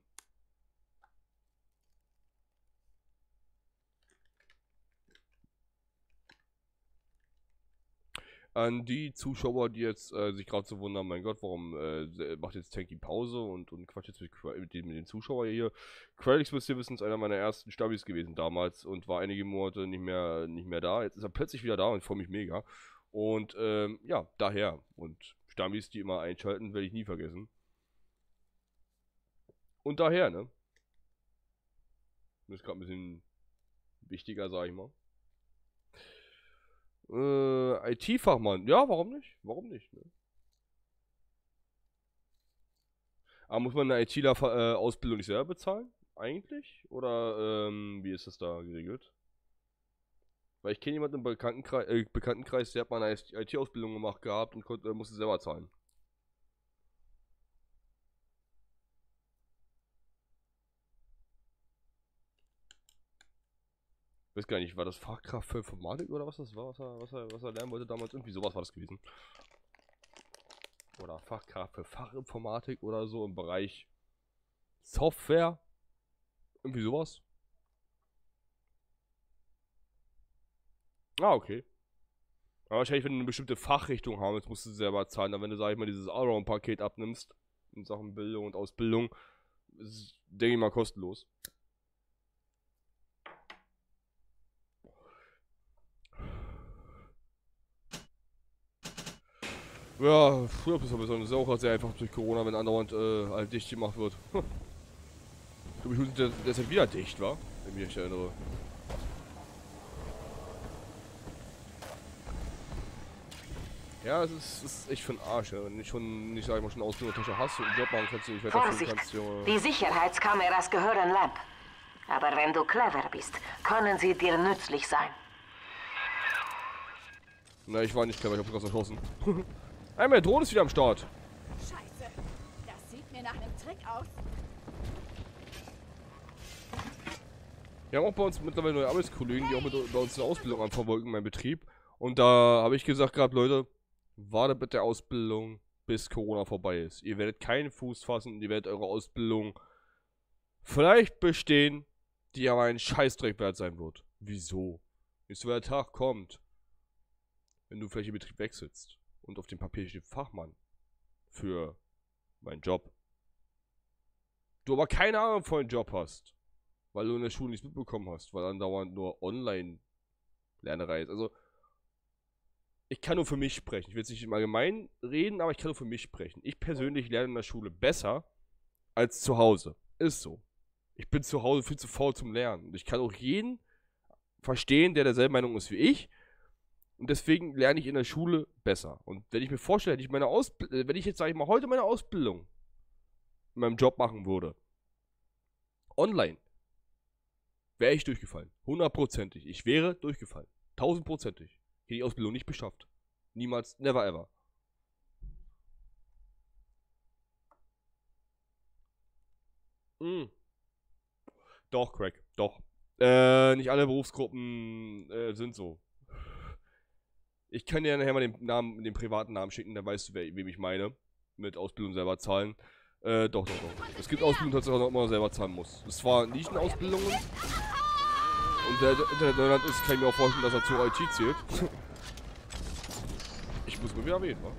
A: An die Zuschauer, die jetzt sich gerade so wundern, mein Gott, warum macht jetzt Tanky Pause und quatscht jetzt mit den Zuschauern hier. Kralix, müsst ihr wissen, ist einer meiner ersten Stabis gewesen damals und war einige Monate nicht mehr da. Jetzt ist er plötzlich wieder da und ich freue mich mega. Und ja, daher. Und Stabis, die immer einschalten, werde ich nie vergessen. Und daher, ne? Das ist gerade ein bisschen wichtiger, sag ich mal. IT-Fachmann. Ja, warum nicht? Warum nicht? Ne? Aber muss man eine ITler-Ausbildung nicht selber bezahlen? Eigentlich? Oder wie ist das da geregelt? Weil ich kenne jemanden im Bekanntenkreis, der hat mal eine IT-Ausbildung gemacht gehabt und musste selber zahlen. Ich weiß gar nicht, war das Fachkraft für Informatik oder was das war, was er lernen wollte damals? Irgendwie sowas war das gewesen. Oder Fachkraft für Fachinformatik oder so im Bereich Software. Irgendwie sowas. Ah, okay. Aber wahrscheinlich, wenn du eine bestimmte Fachrichtung haben willst, musst du selber zahlen. Aber wenn du, sag ich mal, dieses Allround-Paket abnimmst, in Sachen Bildung und Ausbildung, ist, denke ich mal, kostenlos. Ja, früher bis besonders ist auch sehr einfach durch Corona, wenn andauernd halt dicht gemacht wird. Ich glaube, der ist halt wieder dicht, wa? Wenn ich mich erinnere. Ja, es ist echt für den Arsch, ja. Wenn du schon, nicht sag ich mal, schon eine Ausbildungstasche hast und einen Job machen kannst, ich werde
E: Vorsicht!
A: kannst,
E: Die Sicherheitskameras gehören Lamp. Aber wenn du clever bist, können sie dir nützlich sein.
A: Na, ich war nicht clever, ich hab sogar erschossen. Einmal, der Drohne ist wieder am Start.
F: Scheiße. Das sieht mir nach einem Trick aus.
A: Wir haben auch bei uns mittlerweile neue Arbeitskollegen, die auch bei uns eine Ausbildung anverfolgen in meinem Betrieb. Und da habe ich gesagt gehabt, Leute, wartet mit der Ausbildung, bis Corona vorbei ist. Ihr werdet keinen Fuß fassen und ihr werdet eure Ausbildung vielleicht bestehen, die aber ein Scheißdreck wert sein wird. Wieso? Bis der Tag kommt, wenn du vielleicht den Betrieb wechselst und auf dem Papier steht Fachmann für meinen Job. Du aber keine Ahnung von dem Job hast, weil du in der Schule nichts mitbekommen hast, weil andauernd nur Online-Lernerei ist. Also, ich kann nur für mich sprechen. Ich will jetzt nicht im Allgemeinen reden, aber ich kann nur für mich sprechen. Ich persönlich lerne in der Schule besser als zu Hause. Ist so. Ich bin zu Hause viel zu faul zum Lernen. Und ich kann auch jeden verstehen, der derselben Meinung ist wie ich. Und deswegen lerne ich in der Schule besser. Und wenn ich mir vorstelle, wenn ich jetzt, sage ich mal, heute meine Ausbildung in meinem Job machen würde, online, wäre ich durchgefallen. 100%ig. Ich wäre durchgefallen. 1000%ig. Ich hätte die Ausbildung nicht beschafft. Niemals, never ever. Doch, Crack, doch. Nicht alle Berufsgruppen sind so. Ich kann dir nachher mal den privaten Namen schicken, dann weißt du, wem ich meine. Mit Ausbildung selber zahlen. Doch. Es gibt Ausbildungen, die man auch selber zahlen muss. Es war Nischenausbildungen. Und der Neuland ist, kann ich mir auch vorstellen, dass er zur IT zählt. Ich muss mal wieder erwähnen, wa?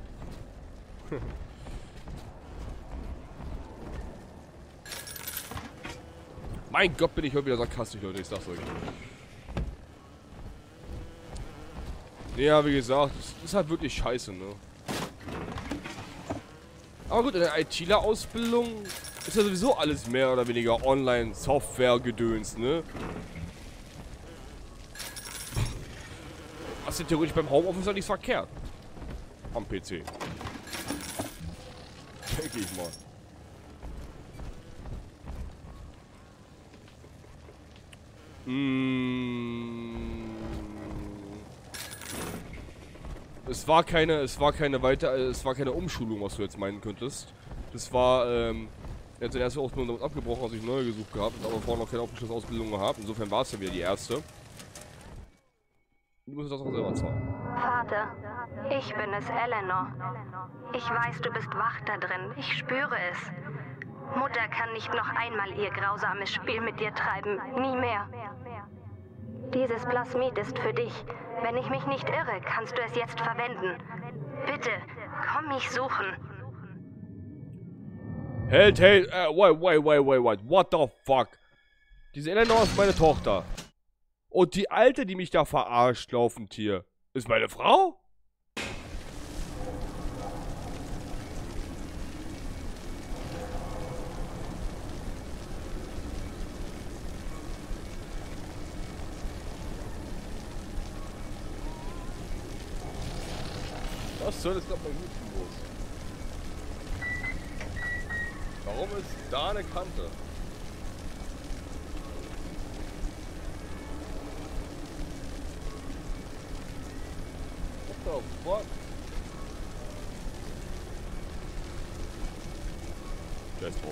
A: Mein Gott, bin ich heute wieder sarkastisch, Leute, ich sag's euch. Ja, wie gesagt, das ist halt wirklich scheiße, ne? Aber gut, in der ITler-Ausbildung ist ja sowieso alles mehr oder weniger Online-Software-Gedöns, ne? Was ist ja theoretisch beim Homeoffice ja nichts verkehrt. Am PC. Denke ich mal. Es war keine Umschulung, was du jetzt meinen könntest. Das war, er hat seine erste Ausbildung damit abgebrochen, hat sich neue gesucht gehabt, aber vorher noch keine abgeschlossene Ausbildung gehabt. Insofern war es ja wieder die erste. Du musst das auch selber zahlen.
H: Vater, ich bin es, Eleanor. Ich weiß, du bist wach da drin. Ich spüre es. Mutter kann nicht noch einmal ihr grausames Spiel mit dir treiben. Nie mehr. Dieses Plasmid ist für dich.
B: Wenn ich mich nicht irre, kannst du es jetzt verwenden. Bitte, komm mich suchen.
A: Wait, what the fuck? Diese Eleanor ist meine Tochter. Und die Alte, die mich da verarscht, laufend hier, ist meine Frau? Was soll das gerade bei YouTube los? Warum ist da eine Kante? What the fuck? Der ist drauf.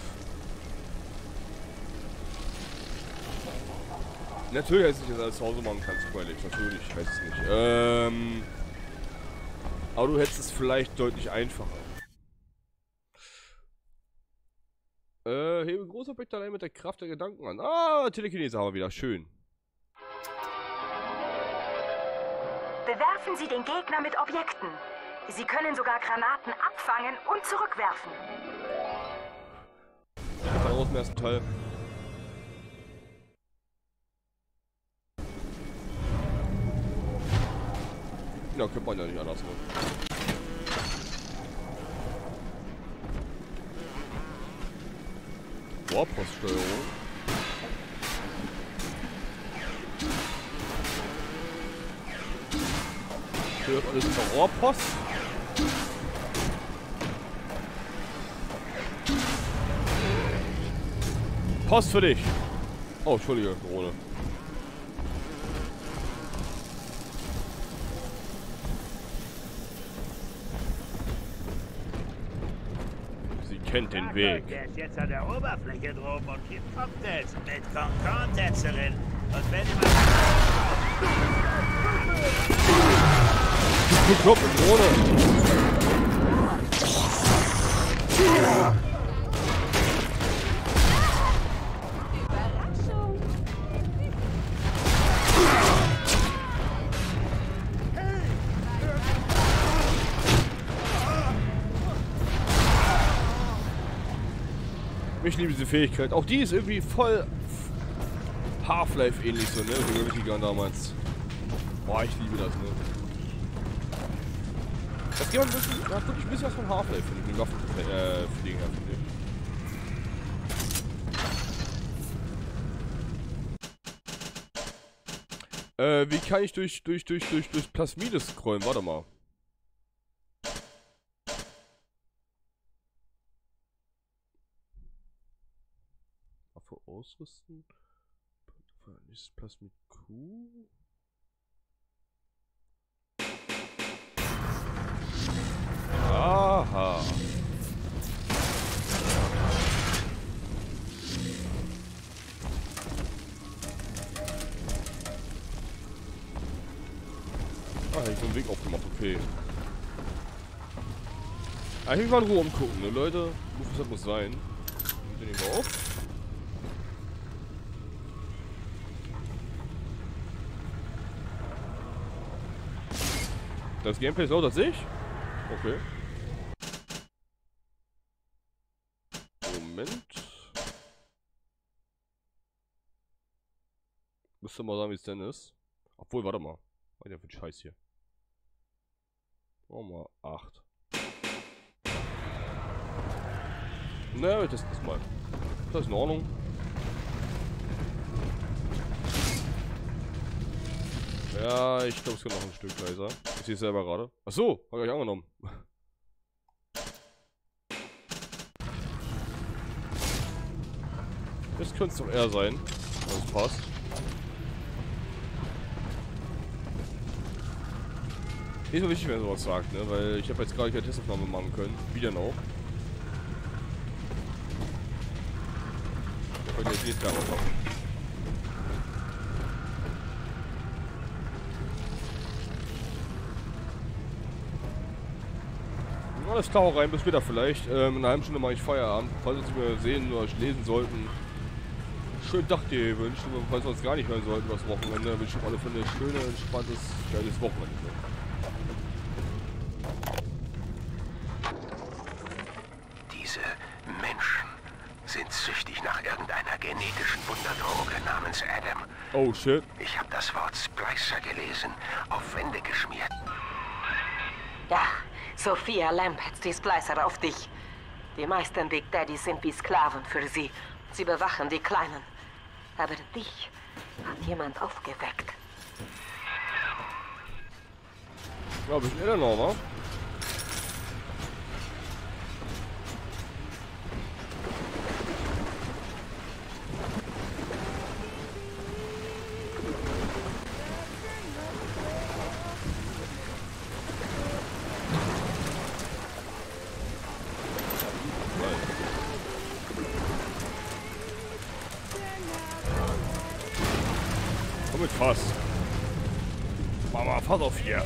A: Natürlich hätte ich das alles zu Hause machen können, freilich. Natürlich, ich weiß es nicht. Aber du hättest es vielleicht deutlich einfacher. Hebe Großobjekte allein mit der Kraft der Gedanken an. Ah, Telekinese haben wir wieder. Schön.
H: Bewerfen Sie den Gegner mit Objekten. Sie können sogar Granaten abfangen und zurückwerfen.
A: Ich war aus dem ersten Teil. Ja, könnte man ja nicht anders machen. Rohrpoststeuerung. Steuert alles per Rohrpost. Post für dich. Oh, Entschuldige, Drohne. Kennt den Weg.
J: Der ist jetzt an der Oberfläche droben und gibt Cocktails mit Concorde-Tänzerin. Und wenn immer...
A: Gekloppte Drohne. Ich liebe diese Fähigkeit. Auch die ist irgendwie voll Half-Life ähnlich so, ne? So Gravity Gun damals. Boah, ich liebe das, ne? Das geht ein bisschen, hat wirklich ein bisschen was von Half-Life, finde ich, mit Waffen fliegen, finde ich. Wie kann ich durch Plasmide scrollen? Warte mal. Ausrüsten. Ist Plasmid Q. Aha. Ah, ich hab einen Weg aufgemacht, okay. Eigentlich mal in Ruhe umgucken, ne, Leute? Das muss sein. Den nehmen wir auf. Das Gameplay ist laut als ich? Okay. Moment. Müsste mal sagen, wie es denn ist. Obwohl, warte mal. Was ist denn für ein Scheiß hier? Oh mal 8. Ne, wir testen das mal. Das ist in Ordnung. Ja, ich glaube, es geht noch ein Stück leiser. Ich sehe es selber gerade. Achso, habe ich angenommen. Das könnte es doch eher sein, wenn es passt. Ist so wichtig, wenn er sowas sagt, ne? Weil ich habe jetzt gerade keine Testaufnahme machen können. Wie denn auch? Ich wollte jetzt nicht gar nicht machen. Alles klar, auch rein, bis später vielleicht. In einer halben Stunde mache ich Feierabend. Falls Sie mir sehen oder lesen sollten, schönen Tag dir wünschen, falls wir uns gar nicht hören sollten, das Wochenende. Wünsche ich alle für ein schönes, entspanntes, geiles Wochenende.
C: Diese Menschen sind süchtig nach irgendeiner genetischen Wunderdroge namens Adam.
A: Oh shit.
C: Ich habe das Wort Splicer gelesen, auf Wände geschmiert.
E: Ja, Sophia Lamb hetzt die Splicer auf dich. Die meisten Big Daddies sind wie Sklaven für sie. Sie bewachen die Kleinen. Aber dich hat jemand aufgeweckt.
A: Ja, ein bisschen Eleanor, wa? Komm mit Fass. Mama, Fass auf hier.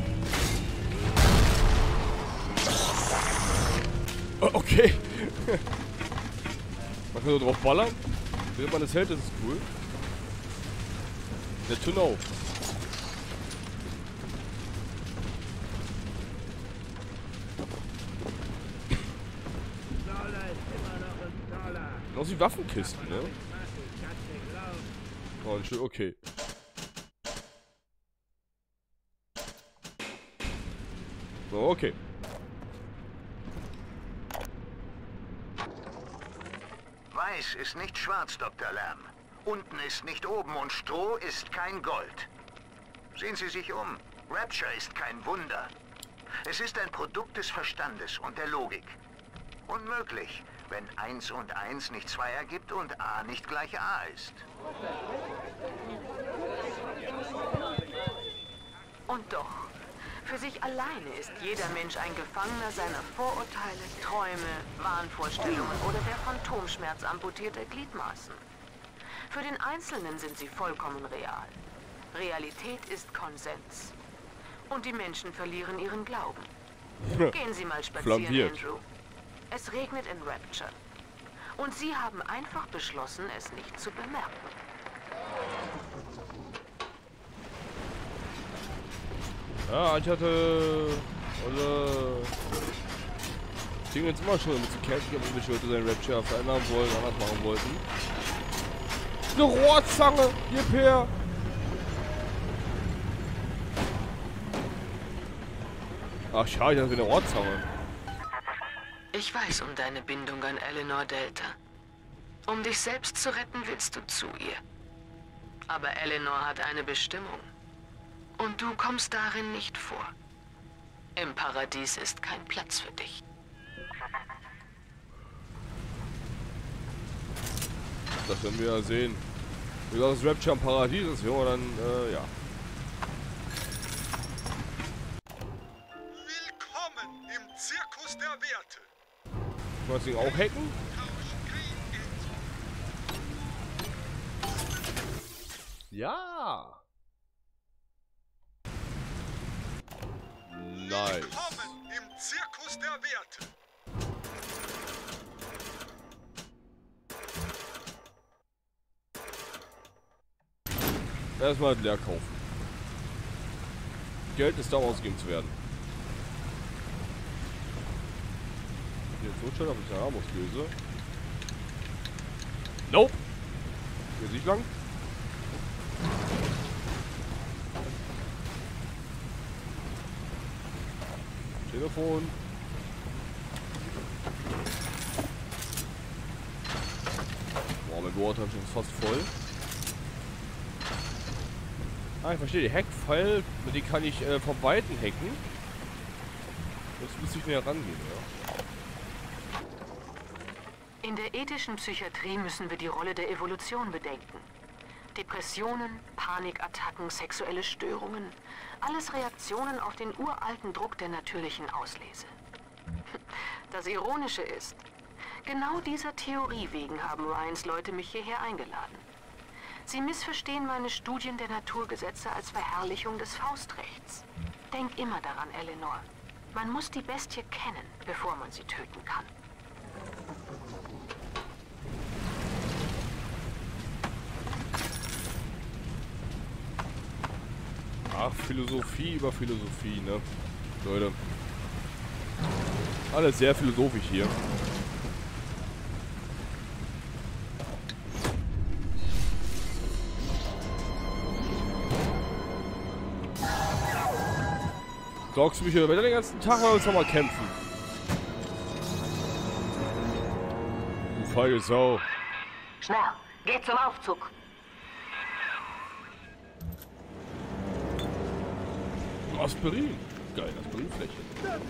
A: Oh, okay. Man kann so drauf ballern. Während man das hält, das ist cool. Good to know. Aus wie Waffenkisten, ne? Oh, schön, okay. So, okay.
C: Weiß ist nicht schwarz, Dr. Lamb. Unten ist nicht oben und Stroh ist kein Gold. Sehen Sie sich um. Rapture ist kein Wunder. Es ist ein Produkt des Verstandes und der Logik. Unmöglich, wenn 1 und 1 nicht 2 ergibt und A nicht gleich A ist.
D: Und doch, für sich alleine ist jeder Mensch ein Gefangener seiner Vorurteile, Träume, Wahnvorstellungen oder der Phantomschmerz amputierter Gliedmaßen. Für den Einzelnen sind sie vollkommen real. Realität ist Konsens. Und die Menschen verlieren ihren Glauben. Gehen Sie mal spazieren, Andrew. Es regnet in Rapture. Und Sie haben einfach beschlossen, es nicht zu bemerken.
A: Ja, ich hatte... Ding jetzt immer schon mit zu kämpfen, ob wir heute seinen Rapture verändern wollen, anders machen wollten. Eine Rohrzange! Gib her! Ach schade, ich hatte eine Rohrzange.
D: Ich weiß um deine Bindung an Eleanor Delta. Um dich selbst zu retten, willst du zu ihr. Aber Eleanor hat eine Bestimmung. Und du kommst darin nicht vor. Im Paradies ist kein Platz für dich.
A: Das werden wir ja sehen. Wie das Rapture im Paradies ist, ja, dann, ja.
K: Willkommen im Zirkus der Werte.
A: Du kannst ihn auch hacken? Ja! Nice.
K: Willkommen im Zirkus der Werte.
A: Erstmal leer kaufen. Geld ist da ausgegeben zu werden. Jetzt so schön, ob ich eine Armutslöse. Nope! Hier ist nicht lang. Telefon. Boah, mein Water ist fast voll. Ah, ich verstehe, die Hackpfeil, mit denen kann ich vom Weiten hacken. Jetzt muss ich näher rangehen, ja.
D: In der ethischen Psychiatrie müssen wir die Rolle der Evolution bedenken. Depressionen, Panikattacken, sexuelle Störungen, alles Reaktionen auf den uralten Druck der natürlichen Auslese. Das Ironische ist, genau dieser Theorie wegen haben Ryans Leute mich hierher eingeladen. Sie missverstehen meine Studien der Naturgesetze als Verherrlichung des Faustrechts. Denk immer daran, Eleanor. Man muss die Bestie kennen, bevor man sie töten kann.
A: Ach, Philosophie über Philosophie, ne? Leute. Alles sehr philosophisch hier. Sorgst du mich hier weiter den ganzen Tag, oder uns nochmal kämpfen? Du feige Sau.
E: Schnell, geh zum Aufzug.
A: Aspirin. Geil, Aspirinfläche.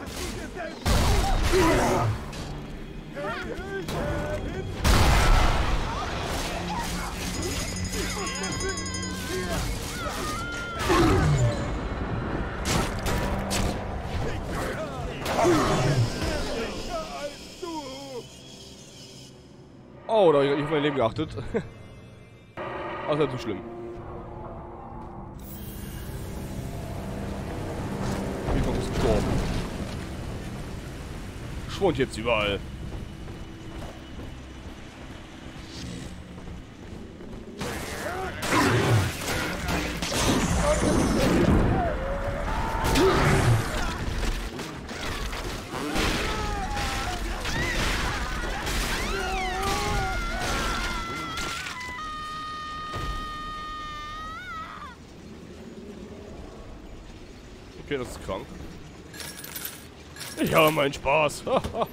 A: Oh, da habe ich nicht auf mein Leben geachtet. Das ist nicht so schlimm. Hier ist gestorben. Schwund jetzt überall. Okay, das ist krank. Ich habe meinen Spaß.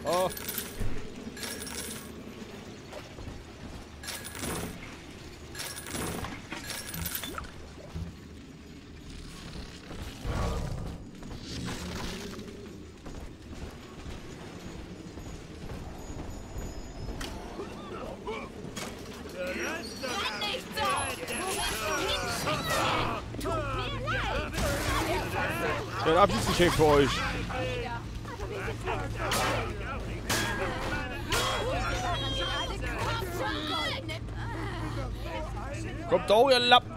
A: Ein Abschiedsgeschenk für euch. Kommt da, ihr Lappen.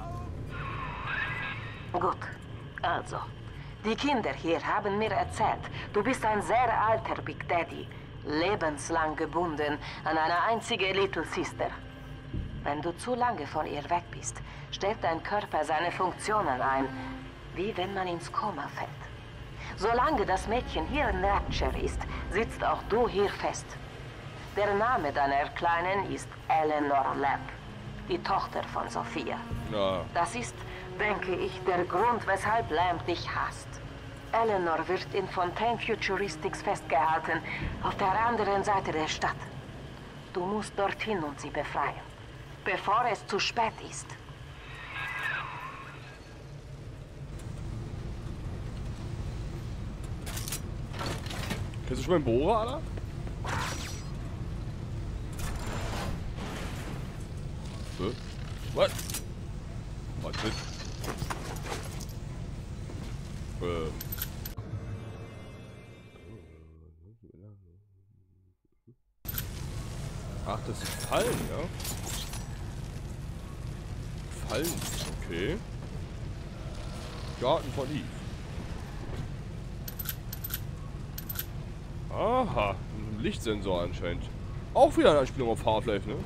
E: Gut, also. Die Kinder hier haben mir erzählt, du bist ein sehr alter Big Daddy. Lebenslang gebunden an eine einzige Little Sister. Wenn du zu lange von ihr weg bist, stellt dein Körper seine Funktionen ein, wie wenn man ins Koma fällt. Solange das Mädchen hier in Rapture ist, sitzt auch du hier fest. Der Name deiner Kleinen ist Eleanor Lamb, die Tochter von Sophia.
A: Ja.
E: Das ist, denke ich, der Grund, weshalb Lamb dich hasst. Eleanor wird in Fontaine Futuristics festgehalten, auf der anderen Seite der Stadt. Du musst dorthin und sie befreien, bevor es zu spät ist.
A: Kennst du schon meinen Bohrer, Alter? Was? Was denn? Ach, das sind Fallen, ja? Fallen, okay. Garten von Eve. Aha, ein Lichtsensor anscheinend. Auch wieder eine Anspielung auf Half-Life, ne?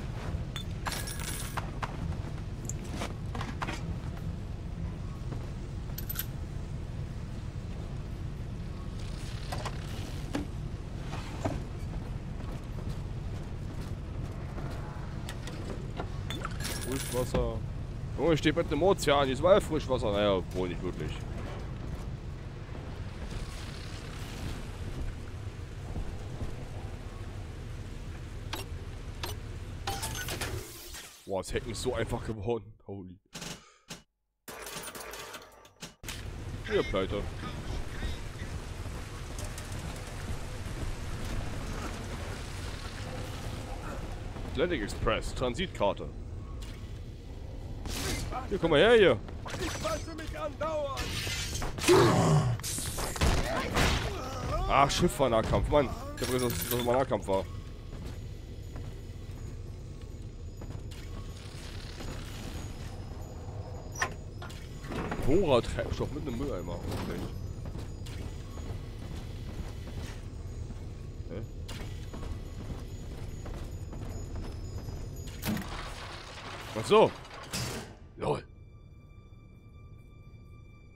A: Frischwasser. Oh, ich stehe mit dem Ozean, hier ist mal Frischwasser. Naja, wohl nicht wirklich. Boah, das Hacken ist so einfach geworden. Holy. Hier, Pleite. Atlantic Express, Transitkarte. Hier, komm mal her hier.
I: Ich fasse mich andauernd.
A: Ach, Schiff war Nahkampf, Mann. Ich hab vergessen, dass das mal Nahkampf war. Bohrer Treibstoff mit einem Mülleimer. Okay. Hä? Ach so. Lol.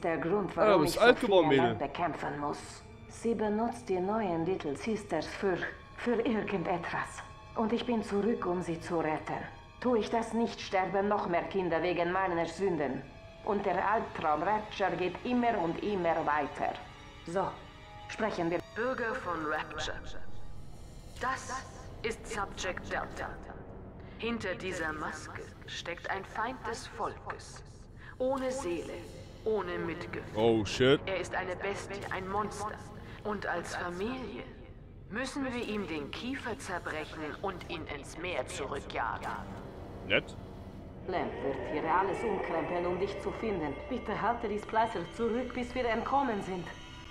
E: der Grund, warum ich
A: alt geworden,
E: Sophia
A: Mädel.
E: Lamb bekämpfen muss. Sie benutzt die neuen Little Sisters für irgendetwas. Und ich bin zurück, um sie zu retten. Tue ich das nicht, sterben noch mehr Kinder wegen meiner Sünden. Und der Albtraum Rapture geht immer und immer weiter. So, sprechen wir.
D: Bürger von Rapture. Das ist Subject Delta. Hinter dieser Maske steckt ein Feind des Volkes. Ohne Seele, ohne Mitgefühl.
A: Oh shit.
D: Er ist eine Bestie, ein Monster. Und als Familie müssen wir ihm den Kiefer zerbrechen und ihn ins Meer zurückjagen.
A: Nett.
E: Lamb wird hier alles umkrempeln, um dich zu finden. Bitte halte die Splicer zurück, bis wir entkommen sind.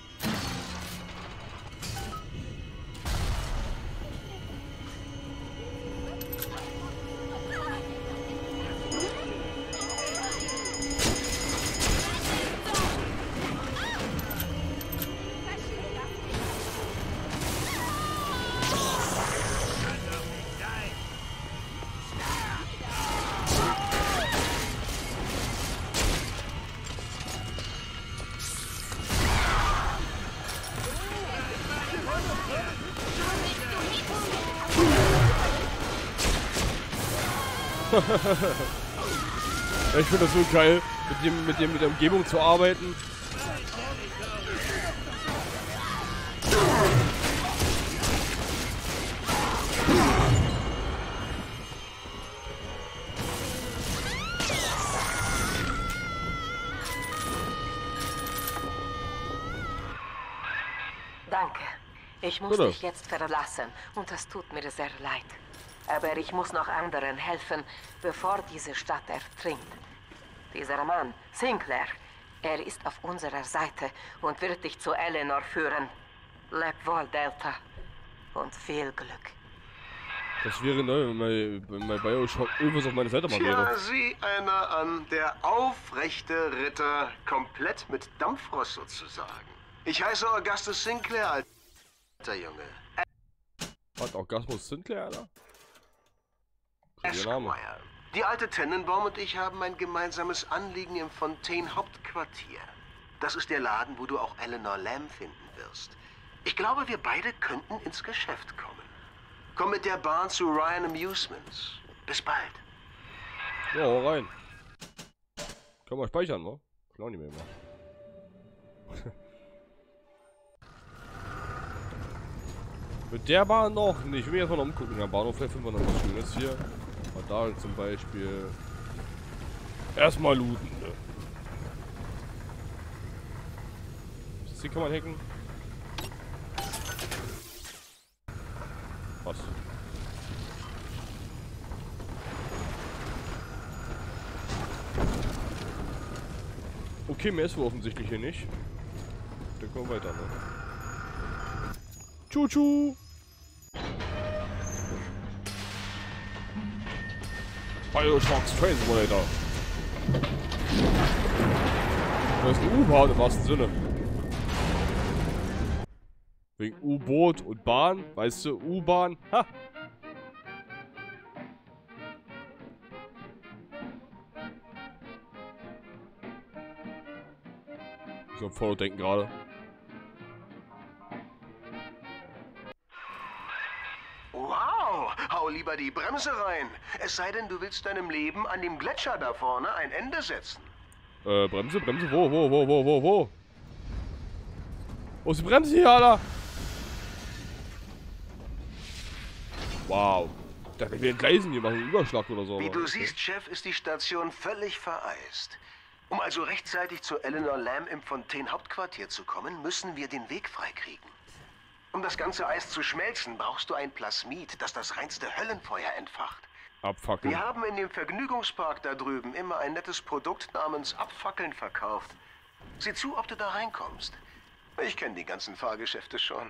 A: Ja, ich finde das so geil, mit der Umgebung zu arbeiten.
E: Danke. Ich muss dich jetzt verlassen und das tut mir sehr leid. Aber ich muss noch anderen helfen, bevor diese Stadt ertrinkt. Dieser Mann, Sinclair, er ist auf unserer Seite und wird dich zu Eleanor führen. Leb wohl, Delta. Und viel Glück.
A: Das wäre neu, wenn mein Bioshock irgendwas auf meine Seite mal wäre.
L: Ja, sieh einer an, der aufrechte Ritter, komplett mit Dampfrost sozusagen. Ich heiße Augustus Sinclair, alter Junge.
A: Was, Augustus Sinclair, Alter?
L: Esquire. Die alte Tannenbaum und ich haben ein gemeinsames Anliegen im Fontaine Hauptquartier. Das ist der Laden, wo du auch Eleanor Lamb finden wirst. Ich glaube, wir beide könnten ins Geschäft kommen. Komm mit der Bahn zu Ryan Amusements. Bis bald.
A: Ja, hau rein. Können wir speichern, wa? Klar nicht mehr immer. Mit der Bahn noch nicht. Ich will jetzt mal noch umgucken. Der Bahnhof, vielleicht finden wir noch was Schönes hier. Da zum Beispiel erstmal looten. Ne? Das hier kann man hacken. Was? Okay, mehr ist wohl offensichtlich hier nicht. Dann kommen wir weiter, ne? Tschu-tschu! Bioshocks Train Simulator. Das ist ein U-Bahn im wahrsten Sinne. Wegen U-Boot und Bahn, weißt du, U-Bahn. Ha! So ein Vordenken gerade.
L: Wow, hau lieber die Bremse rein. Es sei denn, du willst deinem Leben an dem Gletscher da vorne ein Ende setzen.
A: Bremse? Wo? Wo ist die Bremse hier, Alter? Wow. Ich dachte, wir entgleisen hier, machen einen Überschlag oder so.
L: Wie du siehst, Chef, ist die Station völlig vereist. Um also rechtzeitig zu Eleanor Lamb im Fontaine Hauptquartier zu kommen, müssen wir den Weg freikriegen. Um das ganze Eis zu schmelzen, brauchst du ein Plasmid, das das reinste Höllenfeuer entfacht.
A: Abfackeln.
L: Wir haben in dem Vergnügungspark da drüben immer ein nettes Produkt namens Abfackeln verkauft. Sieh zu, ob du da reinkommst. Ich kenne die ganzen Fahrgeschäfte schon.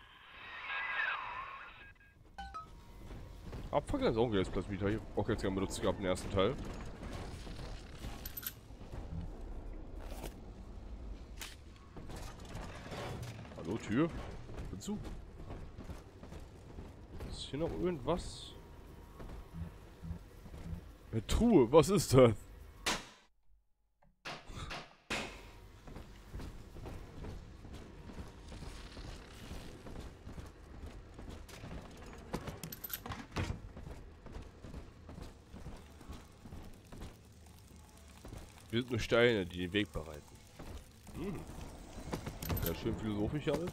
A: Abfackeln ist auch ein geiles Plasmid. Habe ich auch jetzt gerne benutzt gehabt im ersten Teil. Hallo, Tür? Bitte zu. Ist hier noch irgendwas? Eine Truhe, was ist das? Wir sind nur Steine, die den Weg bereiten. Hm. Ja, schön philosophisch alles.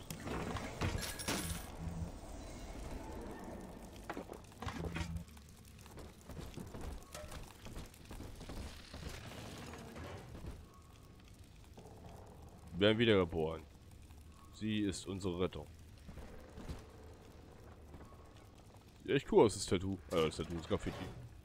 A: Wir werden wiedergeboren. Sie ist unsere Rettung. Sieht echt cool aus, das Tattoo. Das Tattoo ist Graffiti.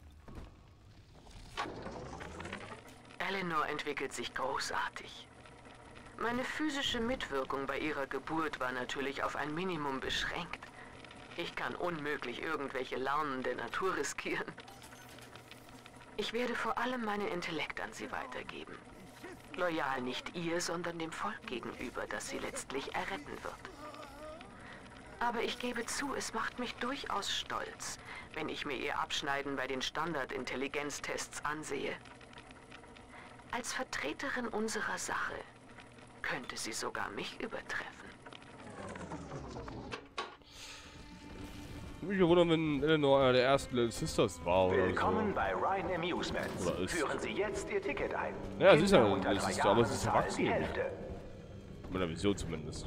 D: Eleanor entwickelt sich großartig. Meine physische Mitwirkung bei ihrer Geburt war natürlich auf ein Minimum beschränkt. Ich kann unmöglich irgendwelche Launen der Natur riskieren. Ich werde vor allem meinen Intellekt an sie weitergeben. Loyal nicht ihr, sondern dem Volk gegenüber, das sie letztlich erretten wird. Aber ich gebe zu, es macht mich durchaus stolz, wenn ich mir ihr Abschneiden bei den Standard-Intelligenztests ansehe. Als Vertreterin unserer Sache könnte sie sogar mich übertreffen.
A: Ich würde mich wundern, wenn Eleanor einer der ersten Little Sisters war oder
M: Willkommen
A: so.
M: bei Ryan Amusements.
A: Oder ist.
M: Führen Sie jetzt Ihr Ticket ein.
A: Ja, sie ist ja
M: Kinder
A: eine
M: unter
A: Little
M: 3
A: Sister, aber
M: Jahren
A: sie ist
M: zahlen
A: erwachsen.
M: die Hälfte.
A: In meiner Vision zumindest.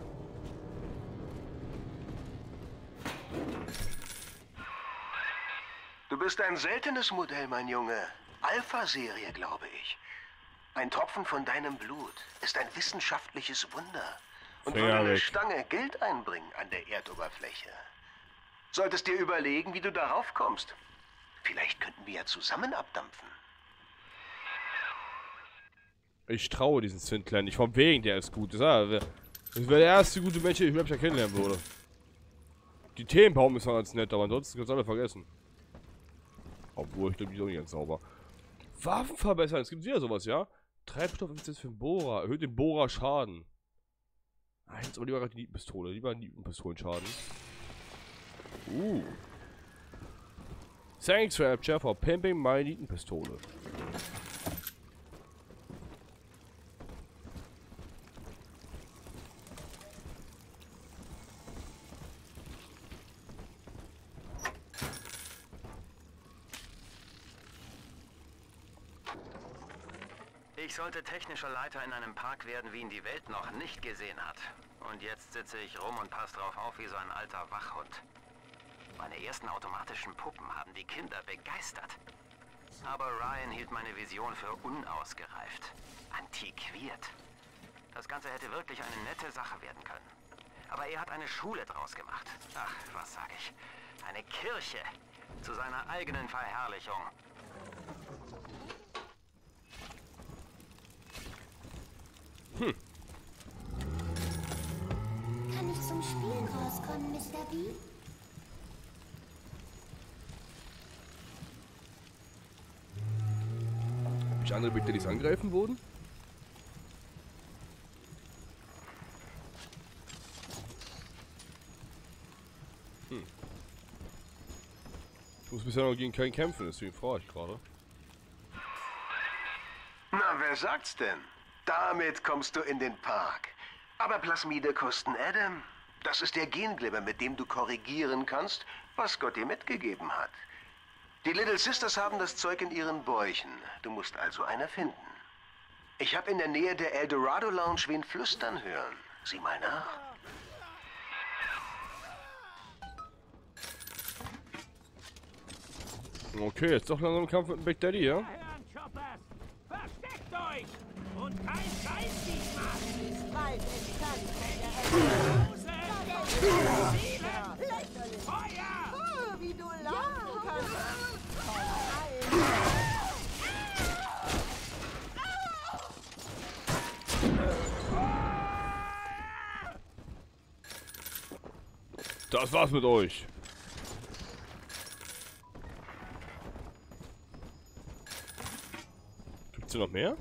L: Du bist ein seltenes Modell, mein Junge. Alpha-Serie, glaube ich. Ein Tropfen von deinem Blut ist ein wissenschaftliches Wunder und würde eine Stange Geld einbringen an der Erdoberfläche. Solltest dir überlegen, wie du darauf kommst. Vielleicht könnten wir ja zusammen abdampfen.
A: Ich traue diesen Sinclair nicht, vom wegen, der ist gut. Das wäre der erste gute Mensch, den ich überhaupt kennenlernen würde. Die Themenbaum ist noch ganz nett, aber ansonsten kannst du alle vergessen. Obwohl, ich glaube, die ist auch nicht ganz sauber. Waffen verbessern, es gibt wieder sowas, ja? Treibstoffeffizienz für den Bohrer, erhöht den Bohrerschaden. Nein, jetzt aber lieber die Nietenpistole, lieber Nietenschaden. Thanks, Rapture, for pimping my Nietenpistole.
G: Ich sollte technischer Leiter in einem Park werden, wie ihn die Welt noch nicht gesehen hat. Und jetzt sitze ich rum und passe drauf auf wie so ein alter Wachhund. Meine ersten automatischen Puppen haben die Kinder begeistert. Aber Ryan hielt meine Vision für unausgereift, antiquiert. Das Ganze hätte wirklich eine nette Sache werden können. Aber er hat eine Schule draus gemacht. Ach, was sage ich? Eine Kirche zu seiner eigenen Verherrlichung.
B: Kann ich zum Spielen rauskommen, Mr. B?
A: Ob andere Big Daddies angreifen wurden? Ich muss bisher noch gegen keinen kämpfen, deswegen frage ich gerade.
L: Na, wer sagt's denn? Damit kommst du in den Park. Aber Plasmide kosten Adam. Das ist der Genglibber, mit dem du korrigieren kannst, was Gott dir mitgegeben hat. Die Little Sisters haben das Zeug in ihren Bäuchen. Du musst also eine finden. Ich habe in der Nähe der Eldorado Lounge wen flüstern hören. Sieh mal nach.
A: Okay, jetzt doch langsam Kampf mit dem Big Daddy, ja?
J: Versteckt euch! Und kein Scheiß diesmal! Feuer!
F: Oh, wie du laufen kannst!
A: Das war's mit euch. Gibt's hier noch mehr?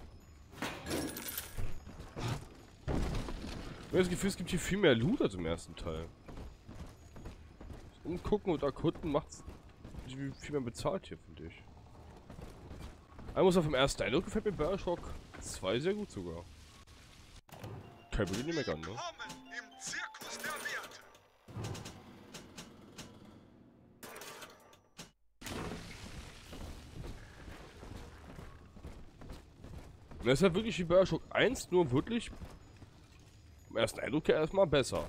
A: Ich habe das Gefühl, es gibt hier viel mehr Loot als im ersten Teil. Das Umgucken und Erkunden macht's viel mehr bezahlt hier, finde ich. Einmal muss auf dem ersten Eindruck gefällt mir Bioshock 2 sehr gut sogar. Kein Problem, nicht meckern, ne?
K: Im Zirkus der Werte.
A: Das ist ja wirklich wie Bioshock 1, nur wirklich im ersten Eindruck ja erstmal besser.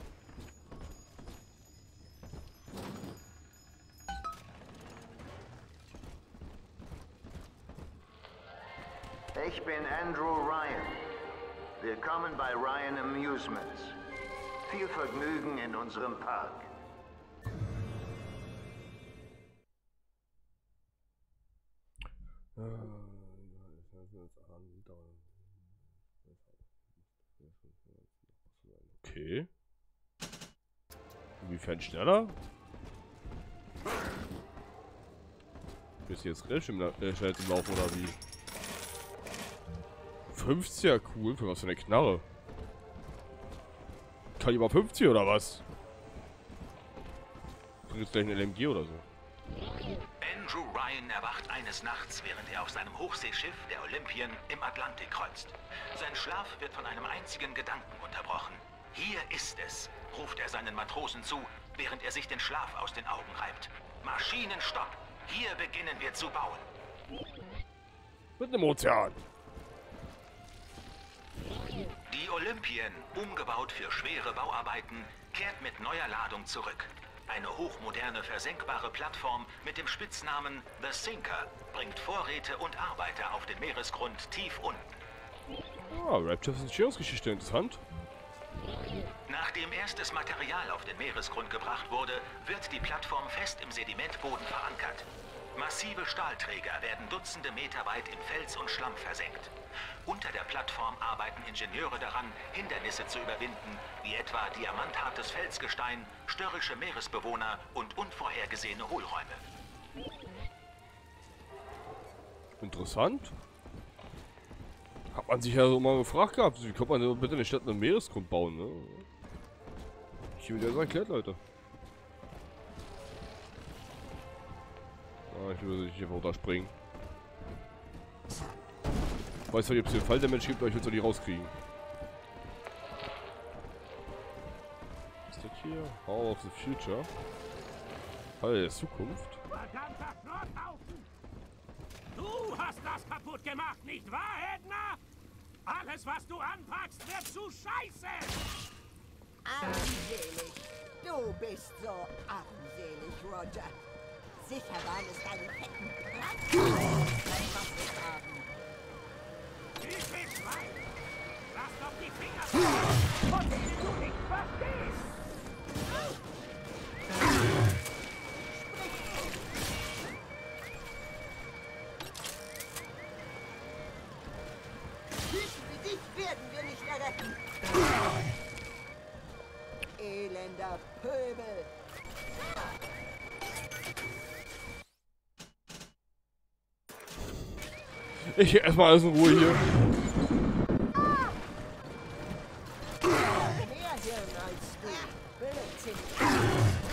C: Ich bin Andrew Ryan. Willkommen bei Ryan Amusements. Viel Vergnügen in unserem Park.
A: Okay. Inwiefern schneller? Bist du jetzt schnell im Laufen oder wie? 50 ja cool, für was für eine Knarre. Kann über 50 oder was? Krieg jetzt gleich eine LMG oder so.
N: Andrew Ryan erwacht eines Nachts, während er auf seinem Hochseeschiff, der Olympian, im Atlantik kreuzt. Sein Schlaf wird von einem einzigen Gedanken unterbrochen. Hier ist es, ruft er seinen Matrosen zu, während er sich den Schlaf aus den Augen reibt. Maschinenstopp! Hier beginnen wir zu bauen.
A: Mit einem Ozean.
N: Die Olympian, umgebaut für schwere Bauarbeiten, kehrt mit neuer Ladung zurück. Eine hochmoderne, versenkbare Plattform mit dem Spitznamen The Sinker bringt Vorräte und Arbeiter auf den Meeresgrund tief unten.
A: Ah, Rapture ist Entstehungsgeschichte, interessant.
N: Nachdem erstes Material auf den Meeresgrund gebracht wurde, wird die Plattform fest im Sedimentboden verankert. Massive Stahlträger werden Dutzende Meter weit in Fels und Schlamm versenkt. Unter der Plattform arbeiten Ingenieure daran, Hindernisse zu überwinden, wie etwa diamanthartes Felsgestein, störrische Meeresbewohner und unvorhergesehene Hohlräume.
A: Interessant. Hat man sich ja so mal gefragt gehabt, wie kommt man bitte eine Stadt einen Meeresgrund bauen, ne? Ich habe dir das erklärt, Leute. Ah, ich will nicht einfach runterspringen. Ich weiß nicht, ob es den Fall der Mensch gibt, aber ich will es doch nicht rauskriegen. Was ist das hier? Hall of the Future. Halle der Zukunft.
J: Verdammter Schrotthaufen! Du hast das kaputt gemacht, nicht wahr, Edna? Alles, was du anpackst, wird zu Scheiße!
F: Armselig. Du bist so armselig, Roger. Sicher waren es deine fetten Brandfragen.
J: Dieses Schwein! Lass doch die Finger von von denen du nicht verstehst!
F: Typen wie dich werden wir nicht erretten. Elender Pöbel.
A: Ich erstmal alles in Ruhe hier.
F: Mehr Hirn als du. Blödsinn.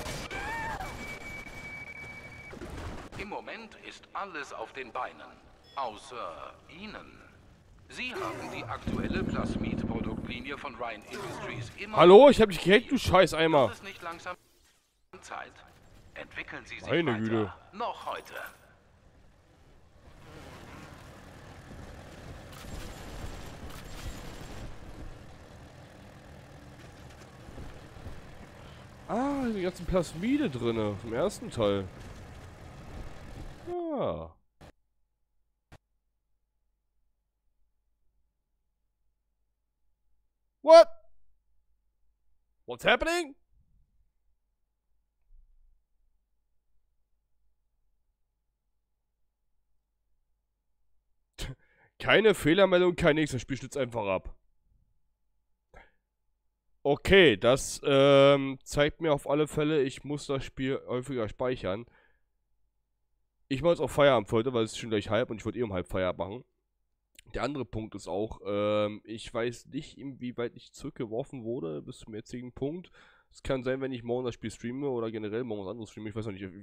O: Im Moment ist alles auf den Beinen. Außer Ihnen. Sie haben die aktuelle Plasmid-Produktlinie von Ryan Industries immer...
A: Hallo, ich hab dich gehackt, du Scheißeimer.
O: Das ist nicht langsam Zeit. Entwickeln Sie sich
A: Meine
O: weiter.
A: Güte.
O: Noch heute.
A: Ah, die ganzen Plasmide drinne im ersten Teil. Ah. What? What's happening? Keine Fehlermeldung, kein nächster Spiel stützt einfach ab. Okay, das zeigt mir auf alle Fälle, ich muss das Spiel häufiger speichern. Ich mache jetzt auch Feierabend für heute, weil es ist schon gleich halb und ich wollte um halb Feierabend machen. Der andere Punkt ist auch, ich weiß nicht, inwieweit ich zurückgeworfen wurde bis zum jetzigen Punkt. Es kann sein, wenn ich morgen das Spiel streame oder generell morgen was anderes streame. Ich weiß noch nicht, ob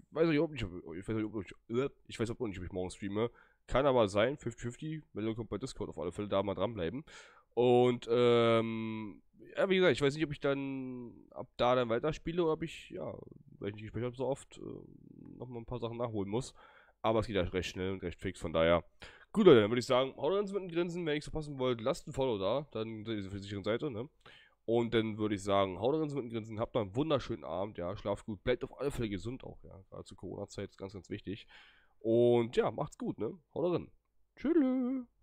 A: ich morgen streame. Kann aber sein, 50-50. Meldung kommt bei Discord auf alle Fälle, da mal dranbleiben. Und, ja, wie gesagt, ich weiß nicht, ob ich dann ab da dann weiterspiele oder ob ich, ja, weil ich nicht gespielt habe so oft, nochmal ein paar Sachen nachholen muss. Aber es geht ja recht schnell und recht fix, von daher Gut, Leute, dann würde ich sagen, haut rein mit den Grinsen, wenn ihr nichts verpassen wollt, lasst ein Follow da, dann seid ihr auf der sicheren Seite, ne? Und dann würde ich sagen, haut rein mit den Grinsen, habt noch einen wunderschönen Abend, ja, schlaft gut, bleibt auf alle Fälle gesund auch, ja, gerade zur Corona-Zeit ist ganz, ganz wichtig. Und ja, macht's gut, ne? Haut rein. Tschüss.